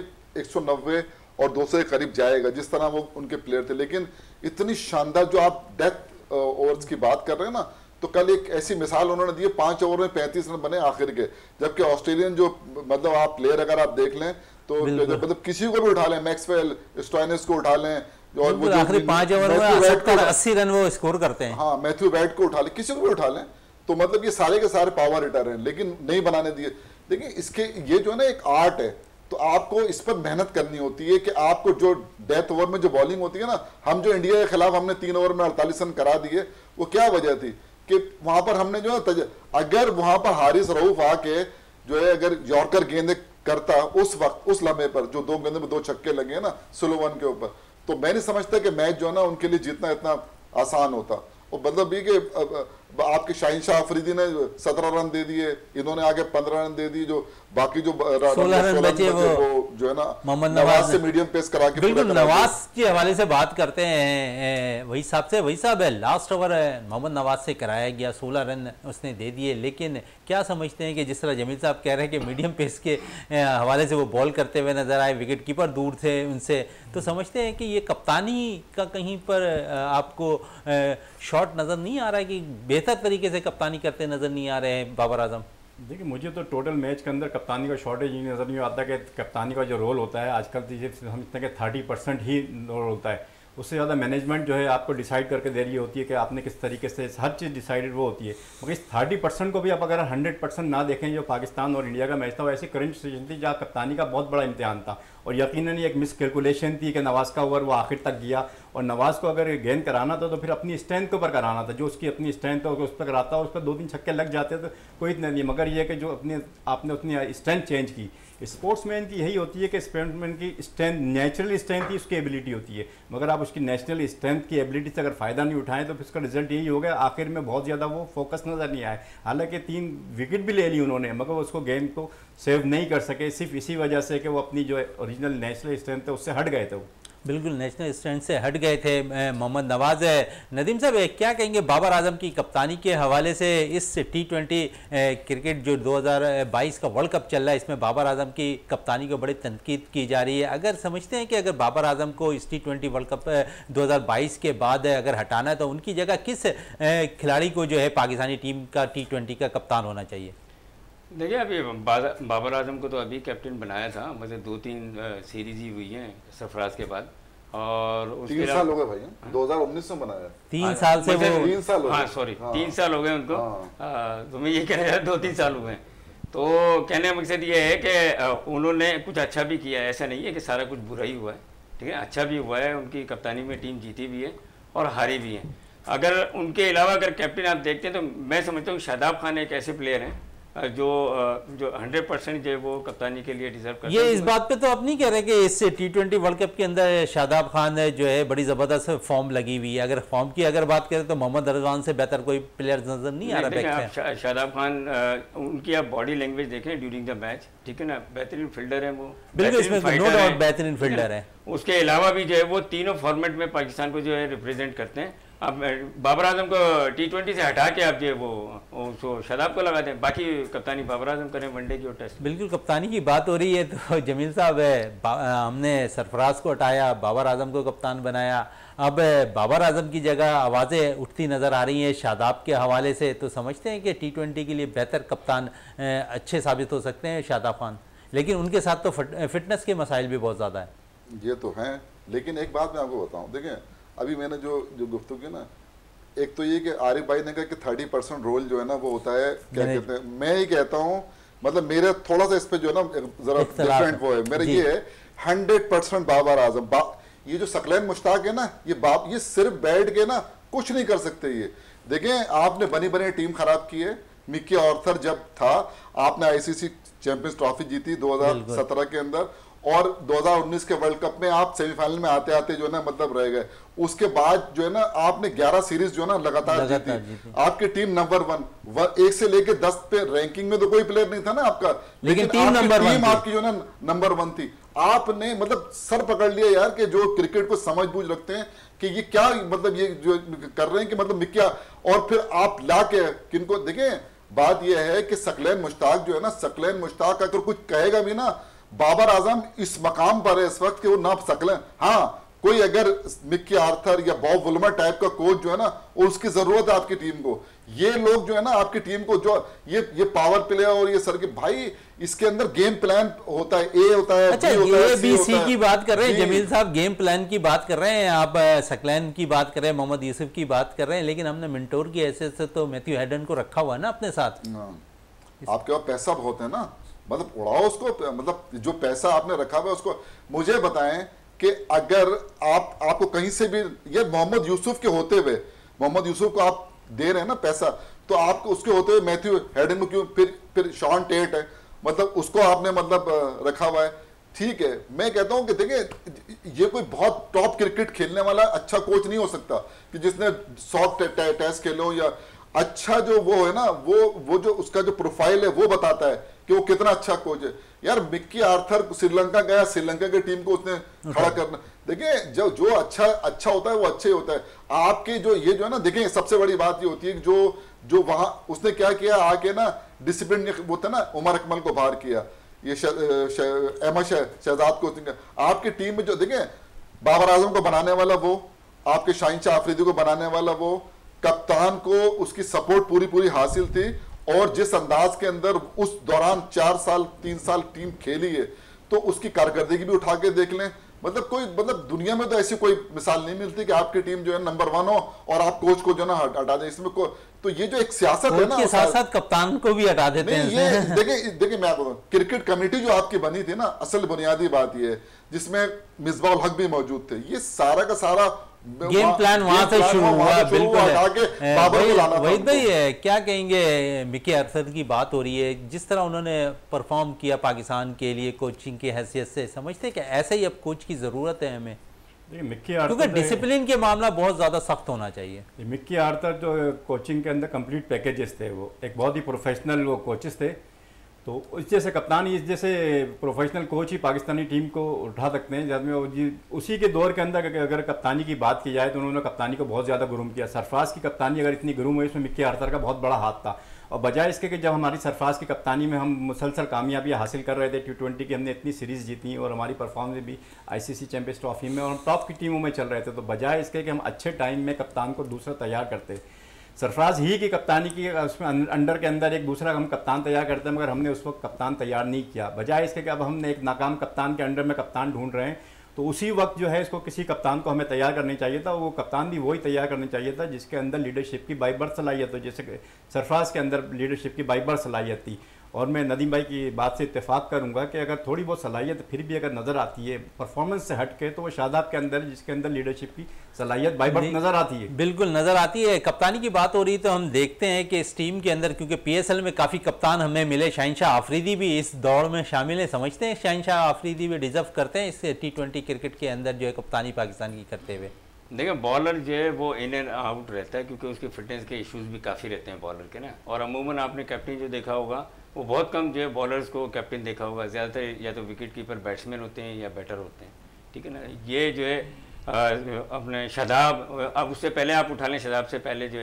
190 और 200 के करीब जाएगा जिस तरह वो उनके प्लेयर थे। लेकिन इतनी शानदार जो आप डेथ ओवर्स की बात कर रहे हैं ना, तो कल एक ऐसी मिसाल उन्होंने दी, 5 ओवर में 35 रन बने आखिर के, जबकि ऑस्ट्रेलियन जो मतलब आप प्लेयर अगर आप देख लें तो मतलब किसी को भी उठा लें, मैक्सवेल स्टोइनिस को उठा लें, और वो आखिरी 5 ओवर में 70-80 रन वो स्कोर करते हैं। हाँ, मैथ्यू बैट को उठा लें, किसी को भी उठा लें, तो मतलब ये सारे के सारे पावर हिटर हैं, लेकिन नहीं बनाने दिए। देखिए इसके ये जो है ना एक आर्ट है, तो आपको इस पर मेहनत करनी होती है कि आपको जो डेथ ओवर में जो बॉलिंग होती है ना, हम जो इंडिया के खिलाफ हमने 3 ओवर में 48 रन करा दिए, वो क्या वजह थी कि वहां पर हमने जो है अगर वहां पर हारिस रऊफ आके जो है अगर यॉर्कर गेंदे करता उस वक्त, उस लम्हे पर जो 2 गेंदे में 2 छक्के लगे ना स्लोवन के ऊपर, तो मैं नहीं समझता कि मैच जो है ना उनके लिए जीतना इतना आसान होता। और मतलब ये कि आपके शाहिनशाह अफरीदी ने 17 रन दे दिए, इन्होंने आगे 15 रन दे दिए, जो बाकी जो 16 रन बचे वो जो है ना मोहम्मद नवाज से मीडियम पेस करा के, बिल्कुल नवाज के हवाले से बात करते हैं वही साहब है, लास्ट ओवर मोहम्मद नवाज से कराया गया, 16 रन उसने दे दिए। लेकिन क्या समझते हैं कि जिस तरह जमील साहब कह रहे हैं कि मीडियम पेस के हवाले से वो बॉल करते हुए नजर आए, विकेट कीपर दूर थे उनसे, तो समझते हैं कि ये कप्तानी का कहीं पर आपको शॉट नज़र नहीं आ रहा है कि बेहतर तरीके से कप्तानी करते नज़र नहीं आ रहे हैं बाबर आजम? देखिए मुझे तो टोटल मैच के अंदर कप्तानी का शॉर्टेज ही नज़र नहीं आता कि कप्तानी का जो रोल होता है आजकल तो ये समझते हैं कि 30% ही रोल होता है, उससे ज़्यादा मैनेजमेंट जो है आपको डिसाइड करके दे रही होती है कि आपने किस तरीके से हर चीज़ डिसाइडेड वो होती है। मगर इस 30% को भी आप अगर 100% ना देखें, जो पाकिस्तान और इंडिया का मैच था, वो ऐसी करंट सिचुएशन थी जहाँ कप्तानी का बहुत बड़ा इम्तिहान था, और यकीनन एक मिस कैलकुलेशन थी कि नवाज का ओवर वो आखिर तक गया और नवाज को अगर गेंद कराना था तो फिर अपनी स्ट्रेंथ के ऊपर कराना था, जो उसकी अपनी स्ट्रेंथ है उस पर कराता और उस पर 2-3 छक्के लग जाते तो कोई इतना नहीं। मगर ये कि जो आपने अपनी स्ट्रेंथ चेंज की, स्पोर्ट्समैन की यही होती है कि स्पोर्ट्समैन की स्ट्रेंथ नेचुरल स्ट्रेंथ ही उसकी एबिलिटी होती है, मगर आप उसकी नेशनल स्ट्रेंथ की एबिलिटी से अगर फ़ायदा नहीं उठाएं तो फिर उसका रिजल्ट यही होगा आखिर में बहुत ज़्यादा वो फोकस नज़र नहीं आए। हालांकि 3 विकेट भी ले ली उन्होंने, मगर वो उसको गेम को सेव नहीं कर सके, सिर्फ इसी वजह से कि वो अपनी जो ओरिजिनल नेशनल स्ट्रेंथ है उससे हट गए थे। बिल्कुल नेशनल स्टैंड से हट गए थे मोहम्मद नवाज। नदीम साहब क्या कहेंगे बाबर आजम की कप्तानी के हवाले से? इस T20 क्रिकेट जो 2022 का वर्ल्ड कप चल रहा है, इसमें बाबर आजम की कप्तानी को बड़ी तनकीद की जा रही है। अगर समझते हैं कि अगर बाबर आजम को इस T20 वर्ल्ड कप 2022 के बाद अगर हटाना है तो उनकी जगह किस खिलाड़ी को जो है पाकिस्तानी टीम का T20 का कप्तान होना चाहिए? देखिए, अभी बाबर आजम को तो अभी कैप्टन बनाया था, मतलब 2-3 सीरीज ही हुई हैं सरफराज के बाद, और 3 साल हो गए भाई, 2019 में बनाया। 3 साल से वो 3 साल, हाँ सॉरी, 3 साल हो गए उनको। तो मैं ये कह रहा था 2-3 साल हुए हैं। तो कहने का मकसद ये है कि उन्होंने कुछ अच्छा भी किया है, ऐसा नहीं है कि सारा कुछ बुरा ही हुआ है, ठीक है, अच्छा भी हुआ है। उनकी कप्तानी में टीम जीती भी है और हारी भी है। अगर उनके अलावा अगर कैप्टन आप देखते हैं तो मैं समझता हूँ शादाब खान एक ऐसे प्लेयर हैं जो 100% जो है वो कप्तानी के लिए डिजर्व करते हैं। ये इस बात पे तो आप नहीं कह रहे कि इस T20 वर्ल्ड कप के अंदर शादाब खान जो है बड़ी ज़बरदस्त फॉर्म लगी हुई है? अगर फॉर्म की अगर बात करें तो मोहम्मद रिजवान से बेहतर कोई प्लेयर नजर नहीं आ रहा। शादाब खान, उनकी आप बॉडी लैंग्वेज देखें ड्यूरिंग द मैच, ठीक है ना, बेहतरीन फील्डर है वो, बिल्कुल, इसमें नो डाउट बेहतरीन फील्डर है। उसके अलावा भी जो है वो तीनों फॉर्मेट में पाकिस्तान को जो है रिप्रेजेंट करते हैं। अब बाबर आजम को T20 से हटा के आप जो वो शादाब को लगा दें, बाकी कप्तानी बाबर आजम करें वनडे की और टेस्ट। बिल्कुल, कप्तानी की बात हो रही है तो जमील साहब हमने सरफराज को हटाया, बाबर आजम को कप्तान बनाया, अब बाबर आजम की जगह आवाज़ें उठती नज़र आ रही हैं शादाब के हवाले से। तो समझते हैं कि T20 के लिए बेहतर कप्तान अच्छे साबित हो सकते हैं शादाब खान, लेकिन उनके साथ तो फिटनेस के मसाइल भी बहुत ज़्यादा है। ये तो हैं, लेकिन एक बात मैं आपको बताऊं, देखें अभी मैंने जो गुफ्तगू की ना, एक तो ये कि आरिफ भाई ने कहा कि 30% रोल जो है ना वो होता है, क्या कहते हैं, मैं ही कहता हूँ, मतलब मेरे थोड़ा सा इस पे जो है ना जरा डिफरेंट वो है, मेरा ये है 100% बाबर आजम। ये जो सकलैन मुश्ताक है ना, ये सिर्फ बैठ के ना कुछ नहीं कर सकते। ये देखें, आपने बनी बनी टीम खराब की है। मिकी आर्थर जब था, आपने ICC चैंपियंस ट्रॉफी जीती 2017 के अंदर, और 2019 के वर्ल्ड कप में आप सेमीफाइनल में आते आते जो है ना मतलब रह गए। उसके बाद जो है ना आपने 11 सीरीज जो है ना लगातार जीती। आपकी टीम नंबर 1 से लेके 10 पे रैंकिंग में तो कोई प्लेयर नहीं था ना आपका, लेकिन टीम आपकी जो है ना नंबर 1 थी। आपने मतलब सर पकड़ लिया यार कि जो क्रिकेट को समझ बूझ रखते हैं कि ये क्या मतलब ये जो कर रहे हैं कि मतलब मिक्या, और फिर आप ला के किनको देखें। बात यह है कि सकलैन मुश्ताक जो है ना, सकलैन मुश्ताक अगर कुछ कहेगा भी ना, बाबर आजम इस मकाम पर है इस वक्त कि वो ना सकलें। हाँ, कोई अगर मिक्की आर्थर या बॉब वुलमर टाइप का कोच जो है ना, उसकी जरूरत है आपकी टीम को। ये लोग जो है ना आपकी टीम को जो ये पावर प्ले और ये सर के भाई, इसके अंदर गेम प्लान होता है, ए होता है, अच्छा, ये BC की बात कर रहे हैं जमील साहब, गेम प्लान की बात कर रहे हैं आप, सकलैन की बात कर रहे हैं, मोहम्मद यूसुफ की बात कर रहे हैं, लेकिन हमने मिंटोर की हैसियत से तो मैथ्यू हेडन को रखा हुआ है ना अपने साथ। आपके पास पैसा बहुत है ना, मतलब उड़ाओ उसको, मतलब जो पैसा आपने रखा हुआ है उसको। मुझे बताएं कि अगर आपको कहीं से भी ये मोहम्मद यूसुफ के होते हुए, मोहम्मद यूसुफ को आप दे रहे हैं ना पैसा, तो आपको उसके होते हुए मैथ्यू हेडन को क्यों, फिर शॉन टेट है, मतलब उसको आपने मतलब रखा हुआ है। ठीक है, मैं कहता हूं कि देखिए ये कोई बहुत टॉप क्रिकेट खेलने वाला अच्छा कोच नहीं हो सकता कि जिसने 100 टेस्ट खेले हो, या अच्छा जो वो है ना वो जो उसका जो प्रोफाइल है वो बताता है कि वो कितना अच्छा कोच है। यार मिक्की आर्थर श्रीलंका गया, श्रीलंका की टीम को उसने खड़ा करना। देखिए जो अच्छा होता है वो अच्छा ही होता है। आपके जो ये जो है ना, देखिए सबसे बड़ी बात ये होती है कि जो वहां उसने क्या किया, आके ना डिसिप्लिन वो था ना, उमर अकमल को बाहर किया, ये अहमद शहजाद को। आपकी टीम में जो देखिए बाबर आजम को बनाने वाला वो, आपके शाहीन शाह अफरीदी को बनाने वाला वो, कप्तान को उसकी सपोर्ट पूरी हासिल थी, और जिस अंदाज के अंदर उस दौरान 3 साल टीम खेली है, तो उसकी कारकर्दगी भी उठा के देख लें। मतलब दुनिया में तो ऐसी कोई मिसाल नहीं मिलती कि आपकी टीम जो है नंबर 1 हो और आप कोच को जो ना हटा दें। इसमें तो ये जो एक सियासत है ना, के साथ साथ कप्तान को भी हटा देते हैं। ये देखिए मैं आपको क्रिकेट कमेटी जो आपकी बनी थी ना, असल बुनियादी बात ये है, जिसमें मिसबाह उल हक भी मौजूद थे, ये सारा का सारा गेम प्लान वहां से शुरू हुआ। बिल्कुल वहीद भाई, क्या कहेंगे, मिकी आर्थर की बात हो रही है, जिस तरह उन्होंने परफॉर्म किया पाकिस्तान के लिए कोचिंग की हैसियत से, समझते हैं कि ऐसा ही अब कोच की ज़रूरत है हमें? मिकी आर्थर क्योंकि डिसिप्लिन के मामला बहुत ज़्यादा सख्त होना चाहिए। मिकी आर्थर जो कोचिंग के अंदर कंप्लीट पैकेजेस थे, वो एक बहुत ही प्रोफेशनल वो कोचेस थे। तो इस जैसे कप्तान, इस जैसे प्रोफेशनल कोच ही पाकिस्तानी टीम को उठा सकते हैं। जब उसी के दौर के अंदर अगर कप्तानी की बात की जाए तो उन्होंने कप्तानी को बहुत ज़्यादा गुरूम किया। सरफराज की कप्तानी अगर इतनी गुरूम हुई, इसमें मिकी आर्थर का बहुत बड़ा हाथ था। और बजाय इसके कि जब हमारी सरफराज की कप्तानी में हम मुसलसल कामयाबियाँ हासिल कर रहे थे, T20 की हमने इतनी सीरीज़ जीती और हमारी परफॉर्मेंस भी ICC चैंपियंस ट्रॉफी में और हम टॉप की टीमों में चल रहे थे, तो बजाय इसके कि हम अच्छे टाइम में कप्तान को दूसरा तैयार करते, सरफराज ही की कप्तानी की उसमें अंडर के अंदर एक दूसरा हम कप्तान तैयार करते हैं, मगर हमने उस वक्त कप्तान तैयार नहीं किया। बजाय इसके कि अब हमने एक नाकाम कप्तान के अंडर में कप्तान ढूंढ रहे हैं, तो उसी वक्त जो है इसको किसी कप्तान को हमें तैयार करनी चाहिए था। वो कप्तान भी वही तैयार करनी चाहिए था जिसके अंदर लीडरशिप की बाई बर्थ सलाहियत हो, जैसे सरफराज के अंदर लीडरशिप की बाई बर्थ सलाहियत थी। और मैं नदीम भाई की बात से इत्तेफाक करूंगा कि अगर थोड़ी बहुत सलाहियत फिर भी अगर नज़र आती है परफॉर्मेंस से हट के, तो वो शादाब के अंदर जिसके अंदर लीडरशिप की सलाहियत बाई बर्थ नज़र आती है। बिल्कुल नज़र आती है। कप्तानी की बात हो रही तो हम देखते हैं कि इस टीम के अंदर, क्योंकि PSL में काफ़ी कप्तान हमें मिले, शहनशाह आफरीदी भी इस दौड़ में शामिल है। समझते हैं शहनशाह आफरीदी भी डिजर्व करते हैं इस T20 क्रिकेट के अंदर जो है कप्तानी पाकिस्तान की करते हुए? देखिए, बॉलर जो है वो इन एंड आउट रहता है, क्योंकि उसकी फिटनेस के इश्यूज भी काफ़ी रहते हैं बॉलर के ना। और अमूमन आपने कैप्टन जो देखा होगा, वो बहुत कम जो है बॉलर्स को कैप्टन देखा होगा। ज़्यादातर या तो विकेट कीपर बैट्समैन होते हैं या बैटर होते हैं, ठीक है ना। ये जो है अपने शादाब, अब उससे पहले आप उठा लें, शादाब से पहले जो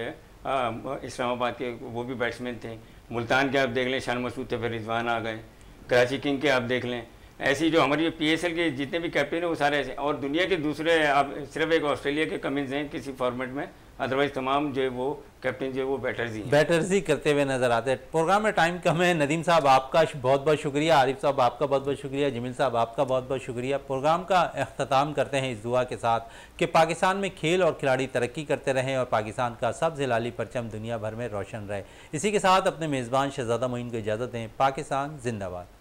है इस्लामाबाद के वो भी बैट्समैन थे। मुल्तान के आप देख लें, शान मसूद थे, फिर रिजवान आ गए। कराची किंग के आप देख लें। ऐसी जो हमारी PSL के जितने भी कैप्टन हैं वो सारे ऐसे, और दुनिया के दूसरे आप सिर्फ एक ऑस्ट्रेलिया के कमिंस हैं किसी फॉर्मेट में, अदरवाइज तमाम जो है वो कैप्टन जो है वो बैटर्स ही करते हुए नजर आते हैं। प्रोग्राम में टाइम कम है। नदीम साहब आपका बहुत बहुत शुक्रिया, आरिफ साहब आपका बहुत बहुत शुक्रिया, जमील साहब आपका बहुत बहुत शुक्रिया। प्रोग्राम का अख्ताम करते हैं इस दुआ के साथ कि पाकिस्तान में खेल और खिलाड़ी तरक्की करते रहें और पाकिस्तान का सब्ज़ हिलाली परचम दुनिया भर में रोशन रहे। इसी के साथ अपने मेज़बान शहजादा मोइन को इजाज़त दें। पाकिस्तान जिंदाबाद।